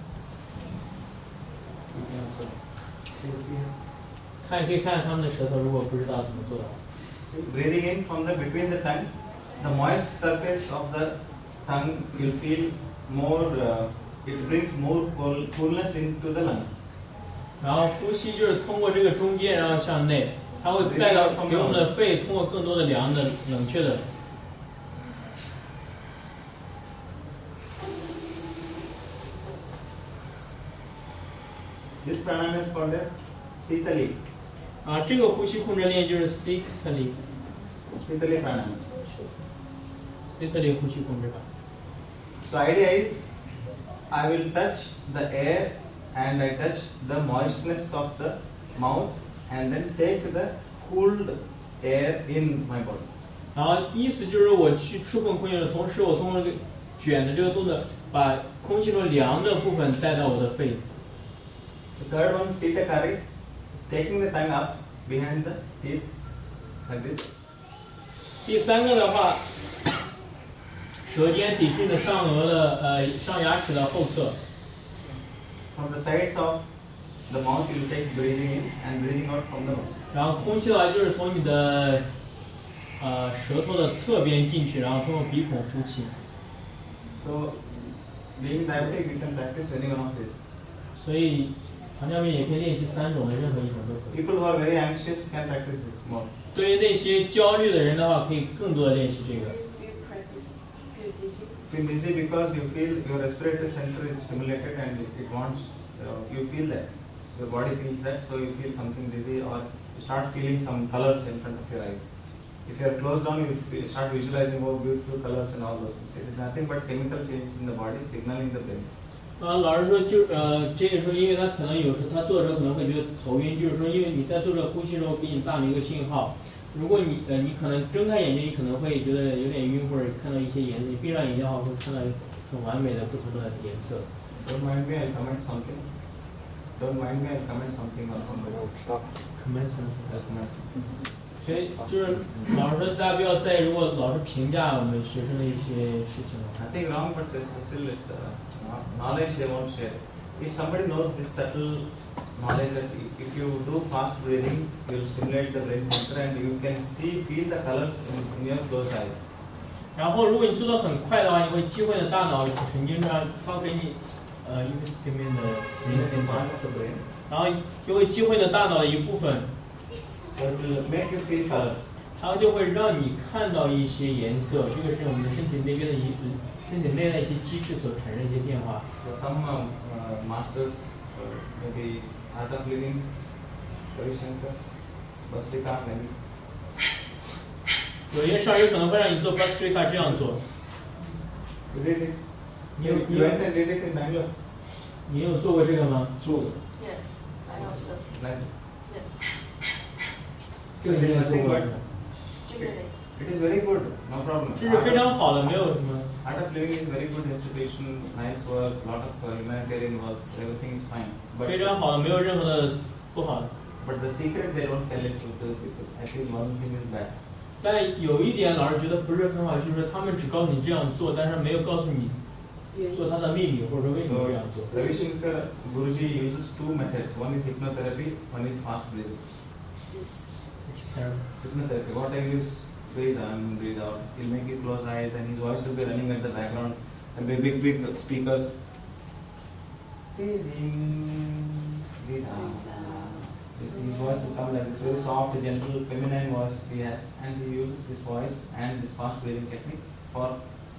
B: 看也可以看看他们的舌头，如果不知道怎么做的话。
A: Breathing in from the between the tongue, the moist surface of the tongue, you'll feel more. It brings more coolness into the lungs.
B: 然后呼吸就是通过这个中间，然后向内，它会带到给我们的肺通过更多的凉的、冷却的。
A: This pranayama is called as Sitali.
B: 这个呼吸控制练就是 Sitali
A: pranayama.
B: 呼吸控制法。
A: So idea is, I will touch the air and I touch the moistness of the mouth and then take the cooled air in my body.
B: 然后意思就是我去触碰空气的同时，我通过这个卷的这个动作，把空气中凉的部分带到我的肺。
A: The third one, Sita Kari, taking the tongue up behind the teeth like this.
B: 第三个的话，舌尖抵去你的上颚的上牙齿的后侧。
A: From the sides of the mouth, you will take breathing in and breathing out from the nose.
B: 然后空气的话就是从你的舌头的侧边进去，然后通过鼻孔呼气。
A: So, being diabetic, you can practice any one of these.
B: 所以糖尿病也可以练习3种的，任何一种都可以。
A: People who are very anxious can practice this more.
B: 对于那些焦虑的人的话，可以更多的练习这个。
C: Do you practice? Feel dizzy?
A: Feel dizzy because you feel your respiratory center is stimulated and it wants, you feel that. Your body feels that, so you feel something dizzy or you start feeling some colors in front of your eyes. If you are closed down, you start visualizing oh, beautiful colors and all those things. It is nothing but chemical changes in the body signaling the brain.
B: 老师说这个时候，因为他可能有时候他做的时候可能会觉得头晕，就是说因为你在做这呼吸的时候给你大脑一个信号，如果你可能睁开眼睛，你可能会觉得有点晕或者看到一些颜色，你闭上眼睛的话会看到很完美的不同的颜色。
A: Don't mind me, I'll comment something. Don't mind me, I'll comment something on somebody.
B: comment
A: I'll comment something.
B: 所以就是老师说大家不要在意，如果老师评价我们学生的一些事情的话。
A: Nothing wrong, but still it's knowledge they won't share. if somebody knows this subtle knowledge that if you do fast breathing, you will stimulate the brain center and you can feel the colors in your closed eyes.
B: 然后，如果你做的很快的话，你会激活你的大脑神经上，它给你一个 stimulate the brain center， 然后就会激活你的大脑的一部分。
A: So it will make you feel colors.
B: 它就会让你看到一些颜色，这个是我们的身体那边的身体内的一些机制所产生的一些变化。
A: So some masters, maybe Art of Living, Ravi Shankar, Bhastrika, maybe.
B: 有些上师可能会让你做 Bhastrika 这样做。
A: You did it.
B: 你
A: You went and did it in Bangalore.
B: 你有做过这个吗？
E: 做的。
C: Yes, I also.
A: Like
C: Yes.
B: 这个你也做过。
C: Stimulate.
A: it is very good, no problem.
B: 这是非常好的，没有什么。
A: Art of Living is very good institution, nice work, lot of humanitarian works, everything is fine.
B: 非常好的，没有任何的不好的。
A: But the secret they don't tell it to the people. I think one thing is bad.
B: 但有一点老师觉得不是很好，就是他们只告诉你这样做，但是没有告诉你做它的秘密，或者说为什么这样做。
A: Ravi Shankar Guruji uses two methods. One is hypnotherapy, one is fast breathing.
C: Yes.
A: Hypnotherapy. What I use, breathe in, breathe out. He'll make you close eyes and his voice will be running at the background. And big speakers. Breathe in, breathe out. His voice will come like this, very soft, gentle, feminine voice he has, and he uses his voice and this fast breathing technique for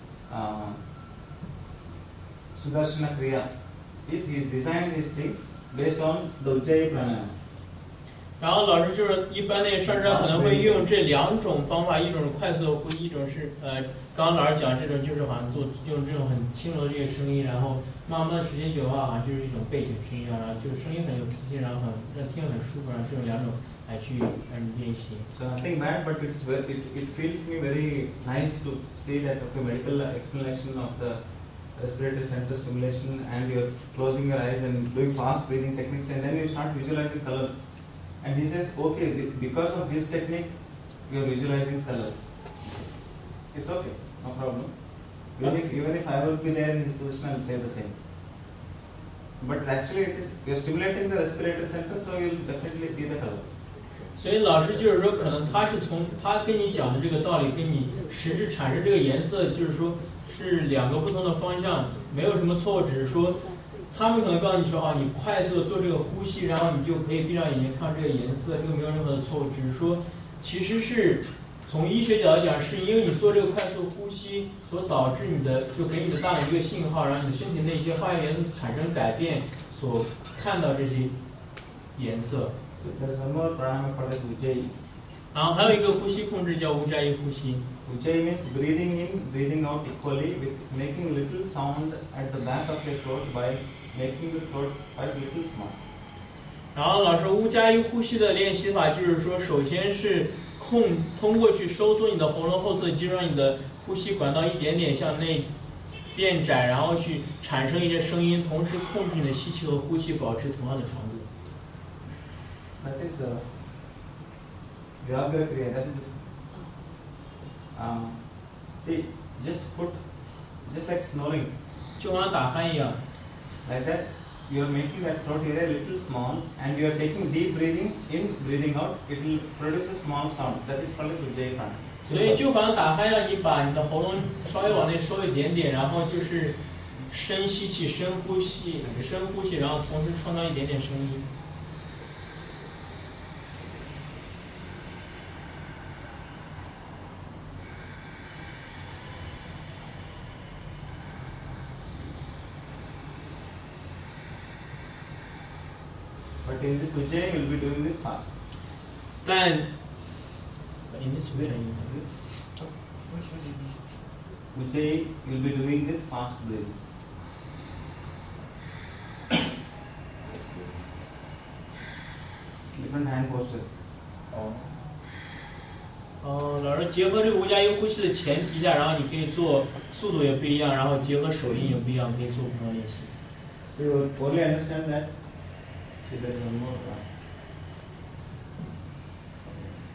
A: Sudarshana Kriya. He's designed these things based on the Ujjayi Pranayama.
B: 然后老师就是一般那些上师可能会运用这两种方法，一种是快速的呼吸，一种是刚刚老师讲这种就是好像用这种很轻柔的这个声音，然后慢慢的时间久的话，好像就是一种背景声音啊，然后就是声音很有磁性，然后让听着很舒服，然后这种两种来去让你练习。
A: So nothing bad, but it feels me very nice to see that medical explanation of the respiratory center stimulation, and you're closing your eyes and doing fast breathing techniques, and then you start visualizing colors. And he says, okay, because of this technique, you're visualizing colors. It's okay, no problem. Even if I will be there in his position, I will say the same. But actually, you're stimulating the respiratory center, so you'll definitely see the colors.
B: 所以老师就是说，可能他是从他跟你讲的这个道理，跟你实质产生这个颜色，就是说是两个不同的方向，没有什么错误，只是说。 他们可能告诉你说啊，你快速的做这个呼吸，然后你就可以闭上眼睛看这个颜色，这个没有任何的错误，只是说，其实是从医学角度讲，是因为你做这个快速呼吸所导致你的，就给你的大脑一个信号，然后你的身体内一些化学元素产生改变，所看到这些颜色。
A: So there is one more pranayama called as Ujjayi.
B: 然后还有一个呼吸控制叫乌扎伊呼吸。
A: Ujjayi means breathing in, breathing out equally with making little sound at the back of your throat by making the throat quite little small.
B: 然后老师乌扎伊呼吸的练习法就是说，首先是通过去收缩你的喉咙后侧肌肉，让你的呼吸管道一点点向内变窄，然后去产生一些声音，同时控制你的吸气和呼气保持同样的长度。
A: That is Vyabhya Kriya. That is see, just like snoring.
B: 就好像打鼾一样。
A: Like that, you are making that throat area a little small, and you are taking deep breathing in, breathing out. It will produce a small sound. That is called Ujjayi Prana.
B: 所以就好像打鼾一样，你把你的喉咙稍微往内收一点点，然后就是深吸气、深呼气、深呼气，然后同时创造一点点声音。
A: But in this Ujjayi, you will be doing this fast.
B: 但 in this way
A: Ujjayi, you will be doing this fast breathing. Different hand postures.
B: 老师结合这个无加油呼吸的前提下，然后你可以做速度也不一样，然后结合手音也不一样，可以做不同的练习。
A: So you only understand that. See, there is one more.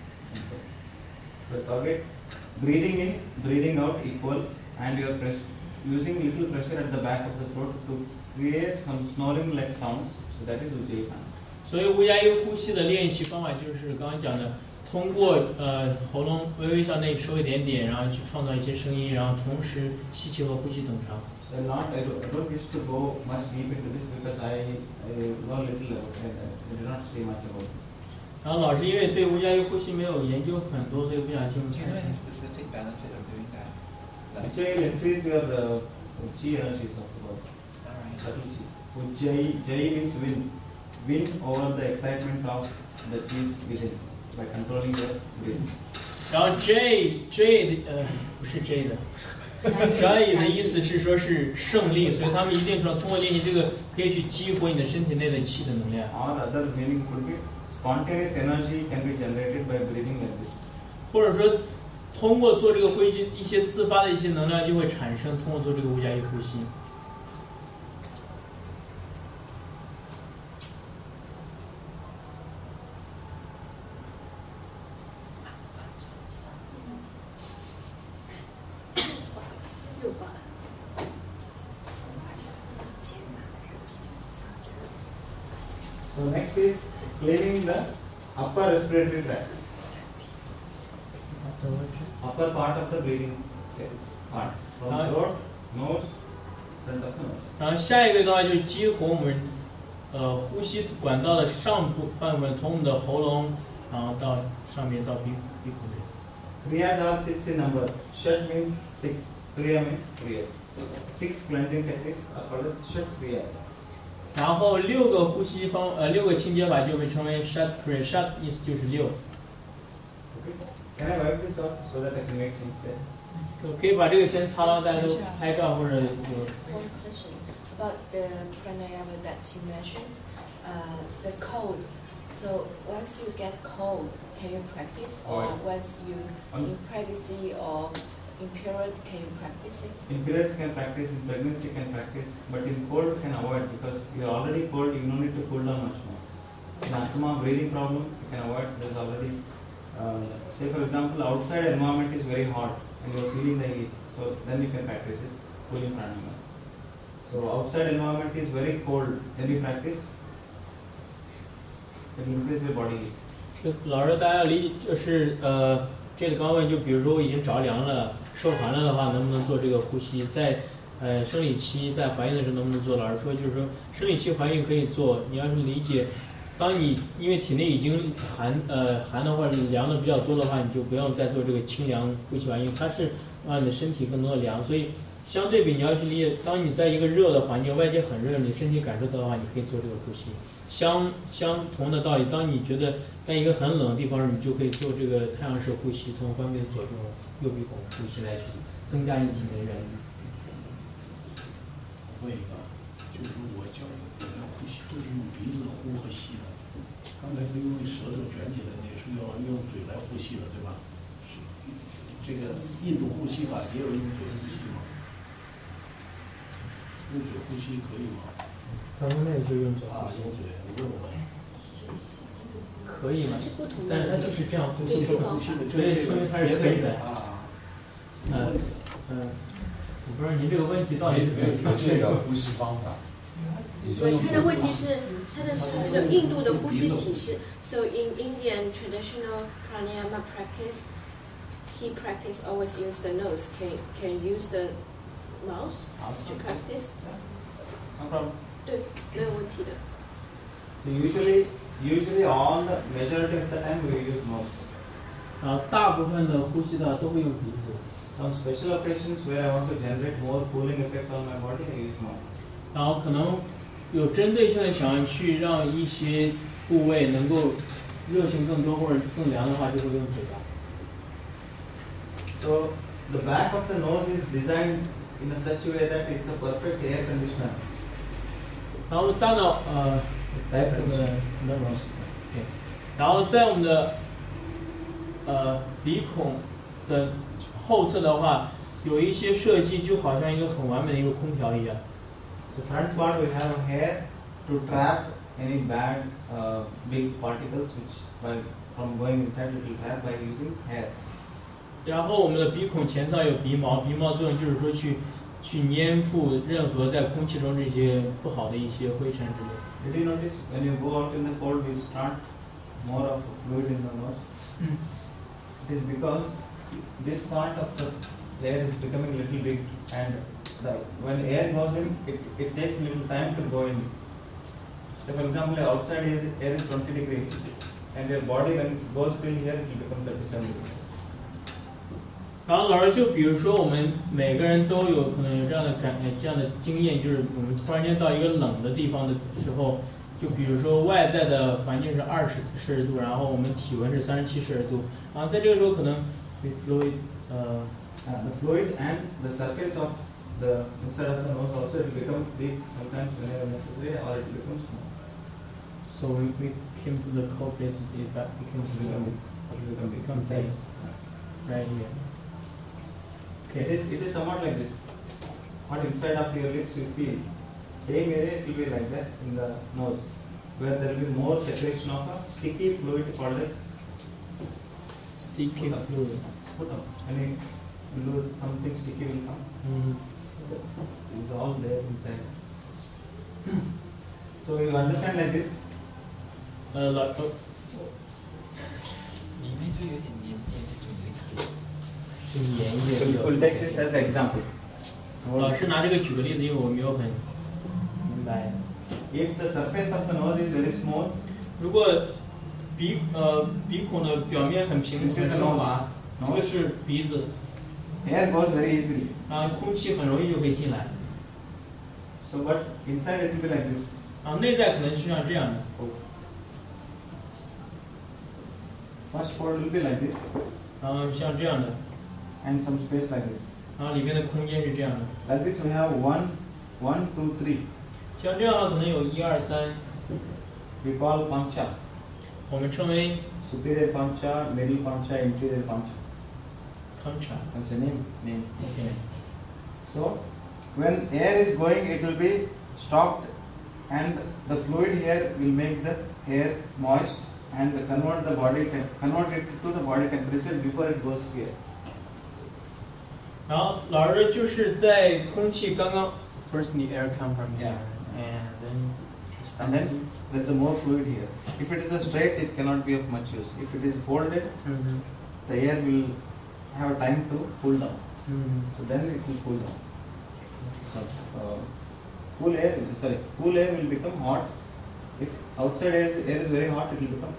A: So target breathing in, breathing out equal, and you are using little pressure at the back of the throat to create some snoring like sounds. So that is Ujjayi Prana.
B: 所以乌加优呼吸的练习方法就是刚刚讲的，通过喉咙微微向内收一点点，然后去创造一些声音，然后同时吸气和呼吸等长。
A: So I don't wish to go much deep into this because I know little about it. I do not say much about this.
B: 然后老师因为对乌加优呼吸没有研究很多，所以不想进入
D: Do
B: 太
D: you know
B: 深
D: any。specific benefit of doing that?
A: Ujjayi will increase your chi energies of the body.
D: Alright.
A: Subtle chi. Ujjayi means win. Win over the excitement of the chi within by controlling the breathing.
B: 然后 J 的不是 J 的。Jai 的意思是说是胜利，所以他们一定说通过练习这个可以去激活你的身体内的气的能量。
A: Or other meaning could be spontaneous energy can be generated by breathing like this.
B: 或者说通过做这个呼吸，一些自发的一些能量就会产生，通过做这个乌加依呼吸。
A: So next is cleaning the upper respiratory tract. Upper part of the breathing part. From throat, nose, front of the nose.
B: 然后下一个的话就是激活我们呼吸管道的上部范围，从我们的喉咙，然后到上面到鼻孔这里。
A: Kriyas are 6 in number. Shat means 6. Kriya means kriyas. 6 cleansing techniques are called as Shat kriyas.
B: 然后6个呼吸6个清洁法就被称为 Shat Kriya。Shat 意思就是6。
A: Okay. Can I wipe this off so that I can make some space?
B: 可以把这个先擦到，大家都拍照或者有。
F: One question about the pranayama that you mentioned, the cold. So once you get cold, can you practice, or once you in pregnancy or in period, can you practice it?
A: In periods can practice, in pregnancy can practice, but in cold can avoid because you are already cold, you don't need to cool down much more. In asthma, breathing problem, you can avoid, there is already, say for example, outside environment is very hot and you are feeling the heat, so then you can practice this cooling pranayamas. So outside environment is very cold, then you practice, it will increase your body heat.
B: 老师，大家要理解就是这个刚问，就比如说我已经着凉了、受寒了的话，能不能做这个呼吸？在生理期、在怀孕的时候能不能做？老师说就是说生理期怀孕可以做。你要是理解，当你因为体内已经寒的或者凉的比较多的话，你就不用再做这个清凉呼吸法，因为它是让你的身体更多的凉。所以相对比你要去理解，当你在一个热的环境，外界很热，你身体感受到的话，你可以做这个呼吸。相同的道理，当你觉得在一个很冷的地方，你就可以做这个太阳式呼吸，通过关闭的左右鼻孔呼吸来去增加你体内的热力。
G: 问一个，就是我教人呼吸都是用鼻子呼和吸的，刚才是用舌头卷起来，那是要用嘴来呼吸的，对吧？是这个印度呼吸法也有用嘴呼吸吗？用嘴呼吸可以吗？
B: 刚刚那个就用嘴呼吸。
G: 用嘴，我问问。
B: 可以吗？但是它就是这样呼吸的，所以说明它是可以的。我不知道您这个问题到底是怎么
E: 这个呼吸方法。
F: 他的问题是，他的是就印度的呼吸体式。So in Indian traditional pranayama practice, he practice always use the nose. Can use the mouth to practice?
A: No problem.
F: 对，没有问题的。
A: So usually all the majority of the time we use nose.
B: 大部分的呼吸的都会用鼻子。
A: Some special occasions where I want to generate more cooling effect on my body, I use mouth.
B: 然后可能有针对性的想要去让一些部位能够热性更多或者更凉的话，就会用嘴巴。
A: So the back of the nose is designed in a such a way that it's a perfect air conditioner.
B: 然后大脑然后在我们的鼻孔的后侧的话，有一些设计就好像一个很完美的一个空调一样。
A: The front part we have a hair to trap any bad big particles which from going inside it will trap by using hairs.
B: 然后我们的鼻孔前侧有鼻毛，鼻毛作用就是说去去粘附任何在空气中这些不好的一些灰尘之类的。
A: Did you notice when you go out in the cold, we start more of fluid in the nose? It is because this part of the layer is becoming little big, and when air goes in, it takes little time to go in. So, for example, outside air is 20 degrees, and your body when it goes to here, it will become 37 degrees.
B: 然后老师就比如说我们每个人都有可能有这样的这样的经验，就是我们突然间到一个冷的地方的时候，就比如说外在的环境是20摄氏度，然后我们体温是37摄氏度，然后在这个时候可能 fluid
A: the fluid and the surface of the inside of the nose also it will become big sometimes whenever necessary, or it becomes small.
B: So when we came to the cold place, it becomes big, right here. Okay.
A: It is somewhat like this. What inside of your lips you feel, same area it will be like that in the nose, where there will be more secretion of a sticky fluid called as
B: Sticky fluid.
A: sputum. When you do something sticky will come. It is all there inside. So you understand like this.
H: 里面就有点黏黏那种有点。
A: We'll take this as an example.
B: 老师拿这个举个例子，因为我没有很明白。
A: If the surface of the nose is very smooth,
B: 如果鼻孔的表面很平很顺滑，这个是鼻子，
A: air goes very easily.
B: 然后空气很容易就可以进来。
A: So, but inside it will be like this.
B: 然后内在可能是像这样的。
A: First fold will be like this,
B: 然后像这样的，
A: and some space like this.
B: 然后里面的空间是这样的。
A: Like this, we have 1, 2, 3.
B: 像这样的话，可能有1、2、3，
A: We call pancha.
B: 我们称为
A: Superior pancha, middle pancha, inferior pancha.
B: concha。
A: Pancha name.
B: OK。
A: So, when air is going, it will be stopped, and the fluid here will make the hair moist and convert it to the body temperature before it goes here.
B: 然后老师就是在空气刚刚 first the air come from here
A: And then there's a more fluid here. If it is a straight, it cannot be of much use. If it is folded, the air will have time to cool down. So then it will cool down. Cool air will become hot. If outside air is very hot, it will become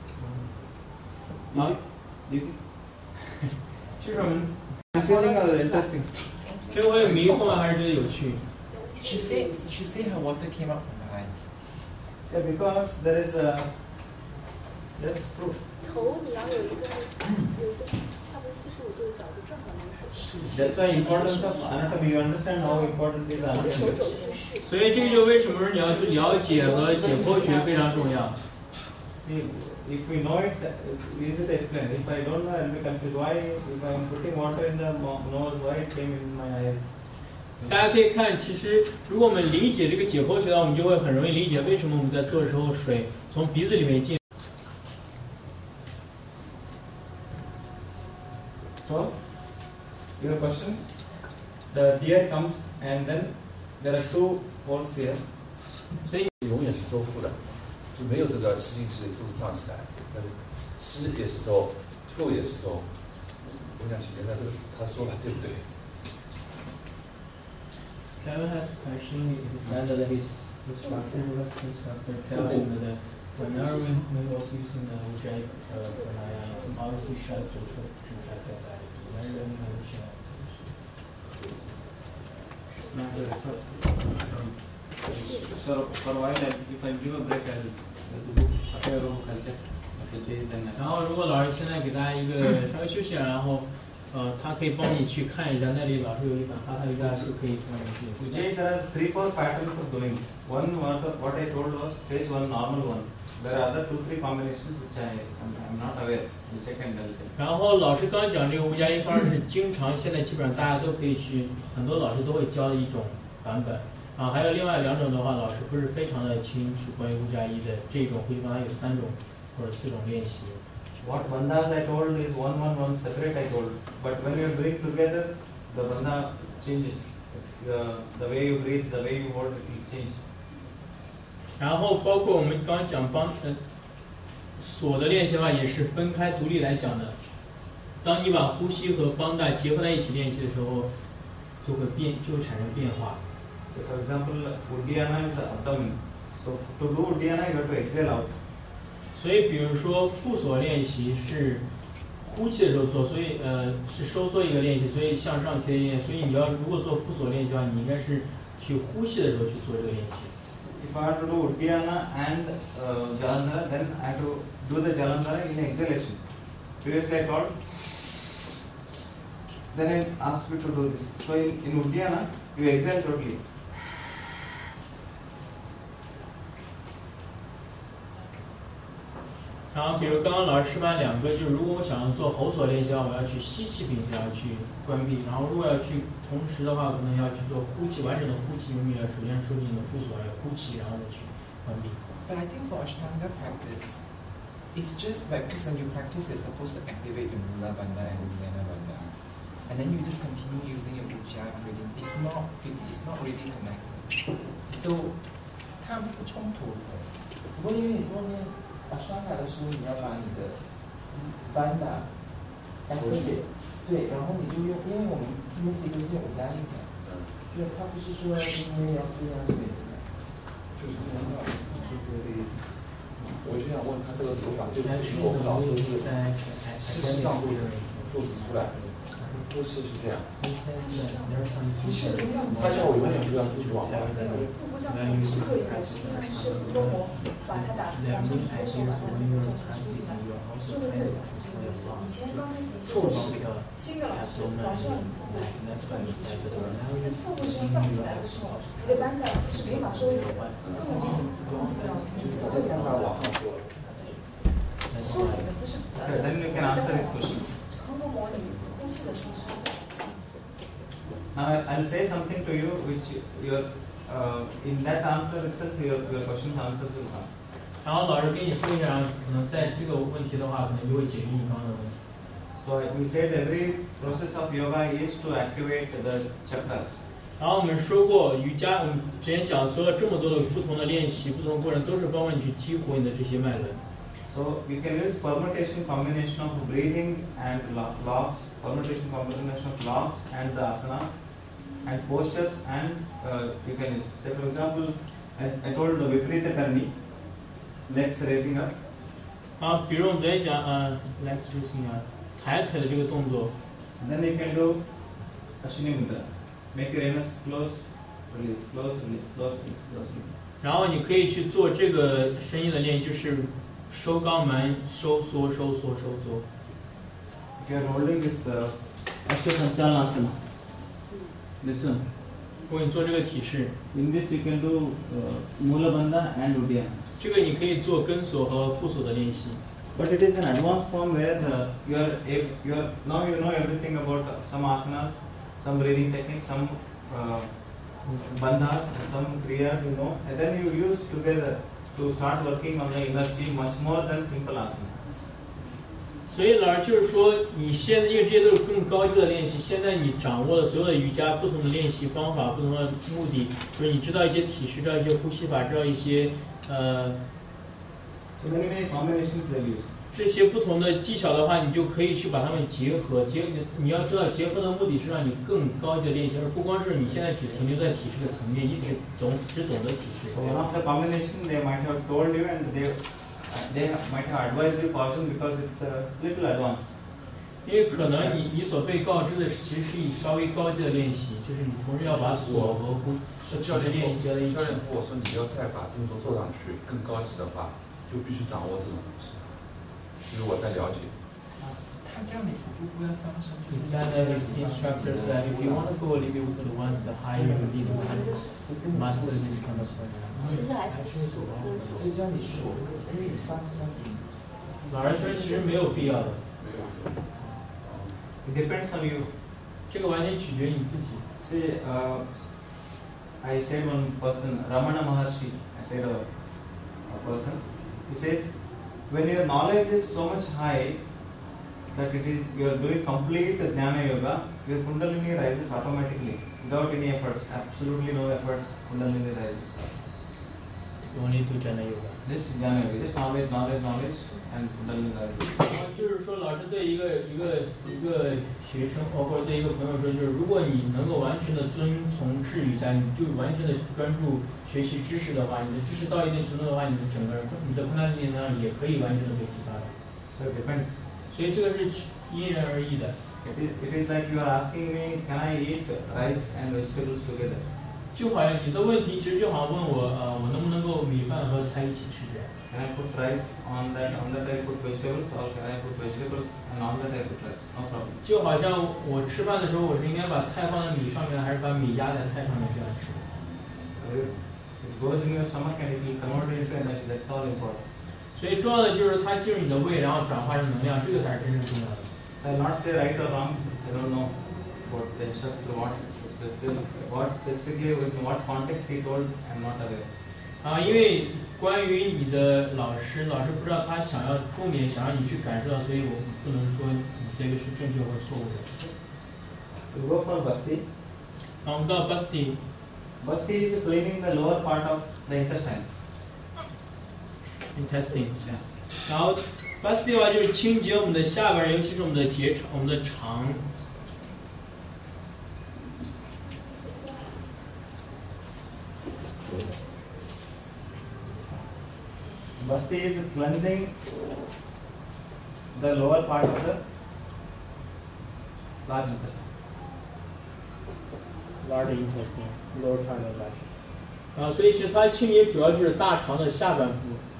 A: cool. Easy?
B: 就是我们
A: Confusing or interesting?
B: 这个会迷惑还是觉得有趣？
H: She said her water came out from her eyes.
A: Yeah, because there is a proof.
F: 头你要有一个差不多45度的角度，正好那个水。
A: That's why importance of anatomy. You understand how important is
F: 我的手
A: anatomy?
F: 肘去试。
B: 所以这个就为什么说你要去了解和解剖学非常重要。
A: See, if we know it, easy to explain. If I don't know, I'll be confused. Why, if I'm putting water in the nose, why it came in my eyes?
B: 大家可以看，其实如果我们理解这个解剖学的话，我们就会很容易理解为什么我们在做的时候水从鼻子里面进。
A: So, your question, the tear comes and then there are two holes here.
E: 永远是收腹的，就没有这个吸是肚子胀起来，吸也是收，吐也是收。我想请问他这个他说法对不对？
B: Kevin has a question. He said that his instructor tell him that whenever we also using the Ujjayi pranayama, obviously try to protect the body. Very, very much.
A: So, for a while, if I give a break, I'll do culture.
B: 然后，如果老师现在给大家一个稍微休息，然后他可以帮你去看一下，那里老师有一本哈哈瑜伽是可以帮你去。
A: Ujjayi, there are 3-4 patterns of doing. One, what I told was phase 1, normal one. There are other 2-3 combinations which I'm not aware. I'll check and I'll tell.
B: 然后老师刚讲这个无加一方式是经常现在基本上大家都可以去，很多老师都会教的一种版本。啊，还有另外2种的话，老师不是非常的清楚关于无加一的这种，会帮他有3种或者4种练习。
A: What bandhas I told is 1, 1, 1 separate I told. But when you are doing together, the bandha changes. the way you breathe, the way you hold, it will change.
B: 然后包括我们刚刚讲锁的练习的话，也是分开独立来讲的。当你把呼吸和邦达结合在一起练习的时候，就会产生变化。
A: So for example, Uddiyana is the abdomen. So to do Uddiyana, you have to exhale out.
B: 所以，比如说腹锁练习是呼气的时候做，所以是收缩一个练习，所以向上提的练习。所以你如果做腹锁练习的话，你应该是去呼气的时候去做这个练习。
A: If I have to do Uddiyana and Jalandhara, then I have to do the Jalandhara in exhalation. Previously I taught, then I asked you to do this. So in Uddiyana, you exhale totally.
B: 然后，比如刚刚老师示范2个，就是如果我想要做喉锁练习的话，我要去吸气，并且要去关闭。然后，如果要去同时的话，可能要去做呼气，完整的呼气，用力首先收紧你的腹锁，要呼气，然后再去关闭。
H: But I think for Ashtanga practice, it's just like because when you practice, it's supposed to activate your Mula Bandha and Uddiyana Bandha, and then you just continue using your Ujjayi breathing. It's not really connected. So, 它不冲突的。
D: 只不过因为后面Ashtanga的时候，你要把你的Bandha activate，对，然后你就用，因为我们那几个是用5+1的，所以它不是说因为要这样对这样，就是不能搞，是这个意思。
E: 我就想问他这个手法，就听我们老师是事实上肚子出来，呼气是这样。他叫我永远不要肚子往外。
I: 腹部胀气不是刻意的，是因为是多模把它往上提的时候把它那个胀气出进来。说的对的，以前刚开始一些都是新的老师让你腹部胀出去，腹部是胀起来的时候，你的班的是没法收紧的，根本就不用这个样子。
E: 把这办法往上说了。
I: 收紧的不是。
A: Okay, then you can answer this question.
I: 横膈膜你呼气的时候是。
A: Now I'll say something to you which in that answer itself your question's answers will come.
B: 然后老师跟你说一下，可能在这个问题的话，可能就会解决你刚刚的问题。
A: So we said every process of yoga is to activate the chakras.
B: 然后我们说过瑜伽，我们之前讲所有这么多的不同的练习、不同的过程，都是帮助你去激活你的这些脉轮。
A: So you can use permutation combination of breathing and locks, permutation combination of locks and the asanas and postures, and you can use. Say for example, as I told the Viparita Karni, legs raising up.
B: 啊，比如我们昨天讲legs raising up，抬腿的这个动作。
A: Then you can do Ashwini Mudra. Make your anus close, release, close, release, close, release, close, release.
B: 然后你可以去做这个声音的练习，就是收肛门、收缩、收缩、收缩。
A: If you are holding this Ashwasanchalana, this one.
B: 如果你做这个体式
A: In this you can do Mula Bandha and Uddiyana.
B: 这个你可以做根锁和腹锁的练习。
A: But it is an advanced form where you are now you know everything about some asanas, some breathing techniques, some bandhas, some kriyas, you know, and then you use together to start working on the inner chi much more than simple asanas.
B: 所以老师就是说，你现在因为这些都是更高级的练习，现在你掌握了所有的瑜伽不同的练习方法、不同的目的，就是你知道一些体式，知道一些呼吸法，知道一些
A: So many combinations they use.
B: 这些不同的技巧的话，你就可以去把它们结合。你要知道，结合的目的是让你更高级的练习，而不光是你现在只停留在体式的层面，只懂得体式。
A: So one of the combination they might have told you and they might have advised you caution because it's a little advanced.
B: 因为可能你所被告知的其实是以稍微高级的练习，就是你同时要把锁和
E: 教练
B: 练习结在一起。
E: 教练跟我说，你要再把动作做上去更高级的话，就必须掌握这种东西。就是我在了解。
H: 他叫你腹部不要放松，就
B: Is that his instructors that if you want to go a little bit with the ones the higher you need to master this kind of program.
F: 其实还是锁跟锁。
D: 就叫你锁，因为你放松紧。
B: 老人说其实没有必要的。
E: 没有。
A: It depends on you.
B: 这个完全取决于你自己。
A: See, I said one person, Ramana Maharshi, I said a person, he says, when your knowledge is so much high that you are doing complete Jnana Yoga, your Kundalini rises automatically. without any efforts, absolutely no efforts, Kundalini rises.
B: Only to Jnana Yoga.
A: Just Jnana Yoga, just knowledge, and Kundalini rises.
B: 就是说，老师对一个学生，或者对一个朋友说，就是如果你能够完全的遵从智瑜伽，你就完全的专注学习知识的话，你的知识到一定程度的话，你的整个你的Kundalini能量也可以完全的被激发的。
A: So it depends.
B: 所以这个是因人而异的。
A: It is like you are asking me, can I eat rice and vegetables together?
B: 就好像你的问题，其实就好像问我，我能不能够米饭和菜一起吃这样。
A: Can I put rice on that I put vegetables, or can I put vegetables and on that I put rice? No problem.
B: 就好像我吃饭的时候，我是应该把菜放在米上面，还是把米压在菜上面这样吃？
A: It goes in your stomach and it will convert it into energy. That's all important.
B: 所以重要的就是它进入你的胃，然后转化成能量，这个才是真正重要的。
A: So I will not say right or wrong. I don't know what the instructor what specifically in what context he told. I'm not aware.
B: 因为关于你的老师不知道他想要重点想让你去感受到，所以我不能说你这个是正确或错误的。
A: We go for Basti.
B: 我们到 Basti.
A: Basti is cleaning the lower part of the intestines.
B: Intestines. 然后 Basti 的话就是清洁我们的下边，尤其是我们的结肠、我们的肠。
A: Basti is cleansing the lower part of the large intestine.
B: Large intestine, lower part of large. 所以其实它清洁主要就是大肠的下半部。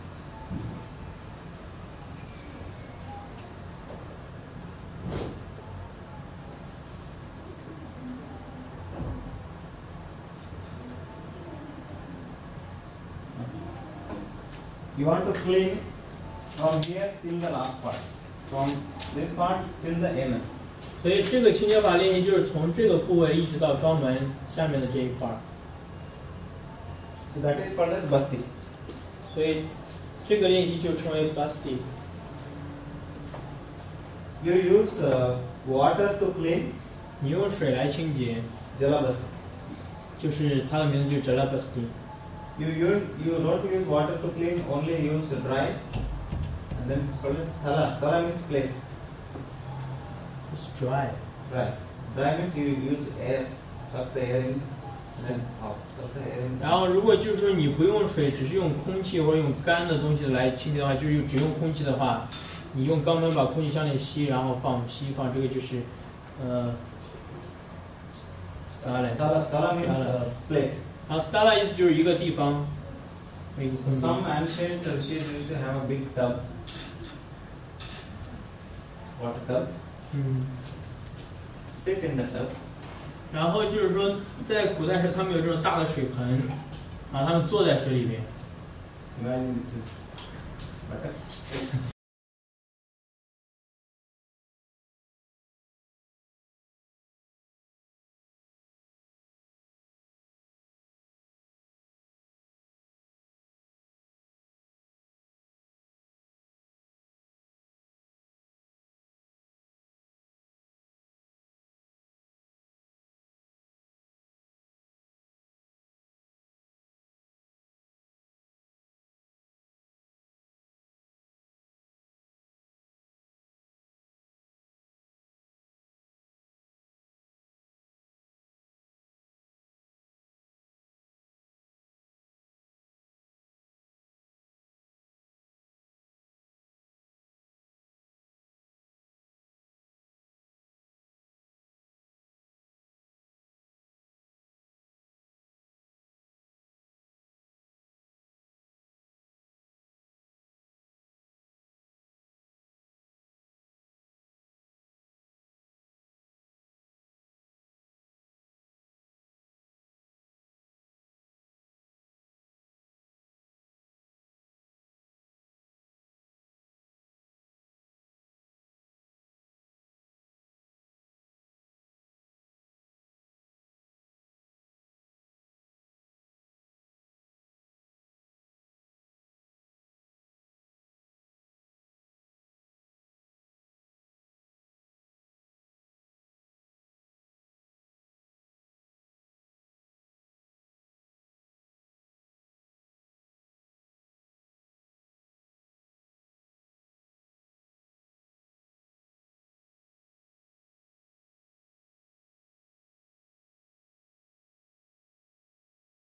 A: You want to clean from here till the last part, from this part till the anus.
B: 所以这个清洁法练习就是从这个部位一直到肛门下面的这一块。
A: So that is called as Basti.
B: 所以这个练习就称为 Basti。
A: You use water to clean.
B: 你用水来清洁。
A: Jala Basti.
B: 就是它的名字就是 Jala Basti。
A: You don't use water to clean, only use dry, and then it's called as Sthala. Sthala means place.
B: It's dry.
A: Dry means you use air, suck the air in, then out, suck the air in.
B: 然后如果就是说你不用水，只是用空气或者用干的东西来清洁的话，就是只用空气的话，你用肛门把空气向内吸，然后吸放，这个就是
A: Sthala means place.
B: 然后 Sthala 意思就是一个地方。
A: Some ancient rishis used to have a big tub, water tub. Sit in the tub.
B: 然后就是说，在古代时他们有这种大的水盆，然后他们坐在水里面。
A: Imagine this is butter.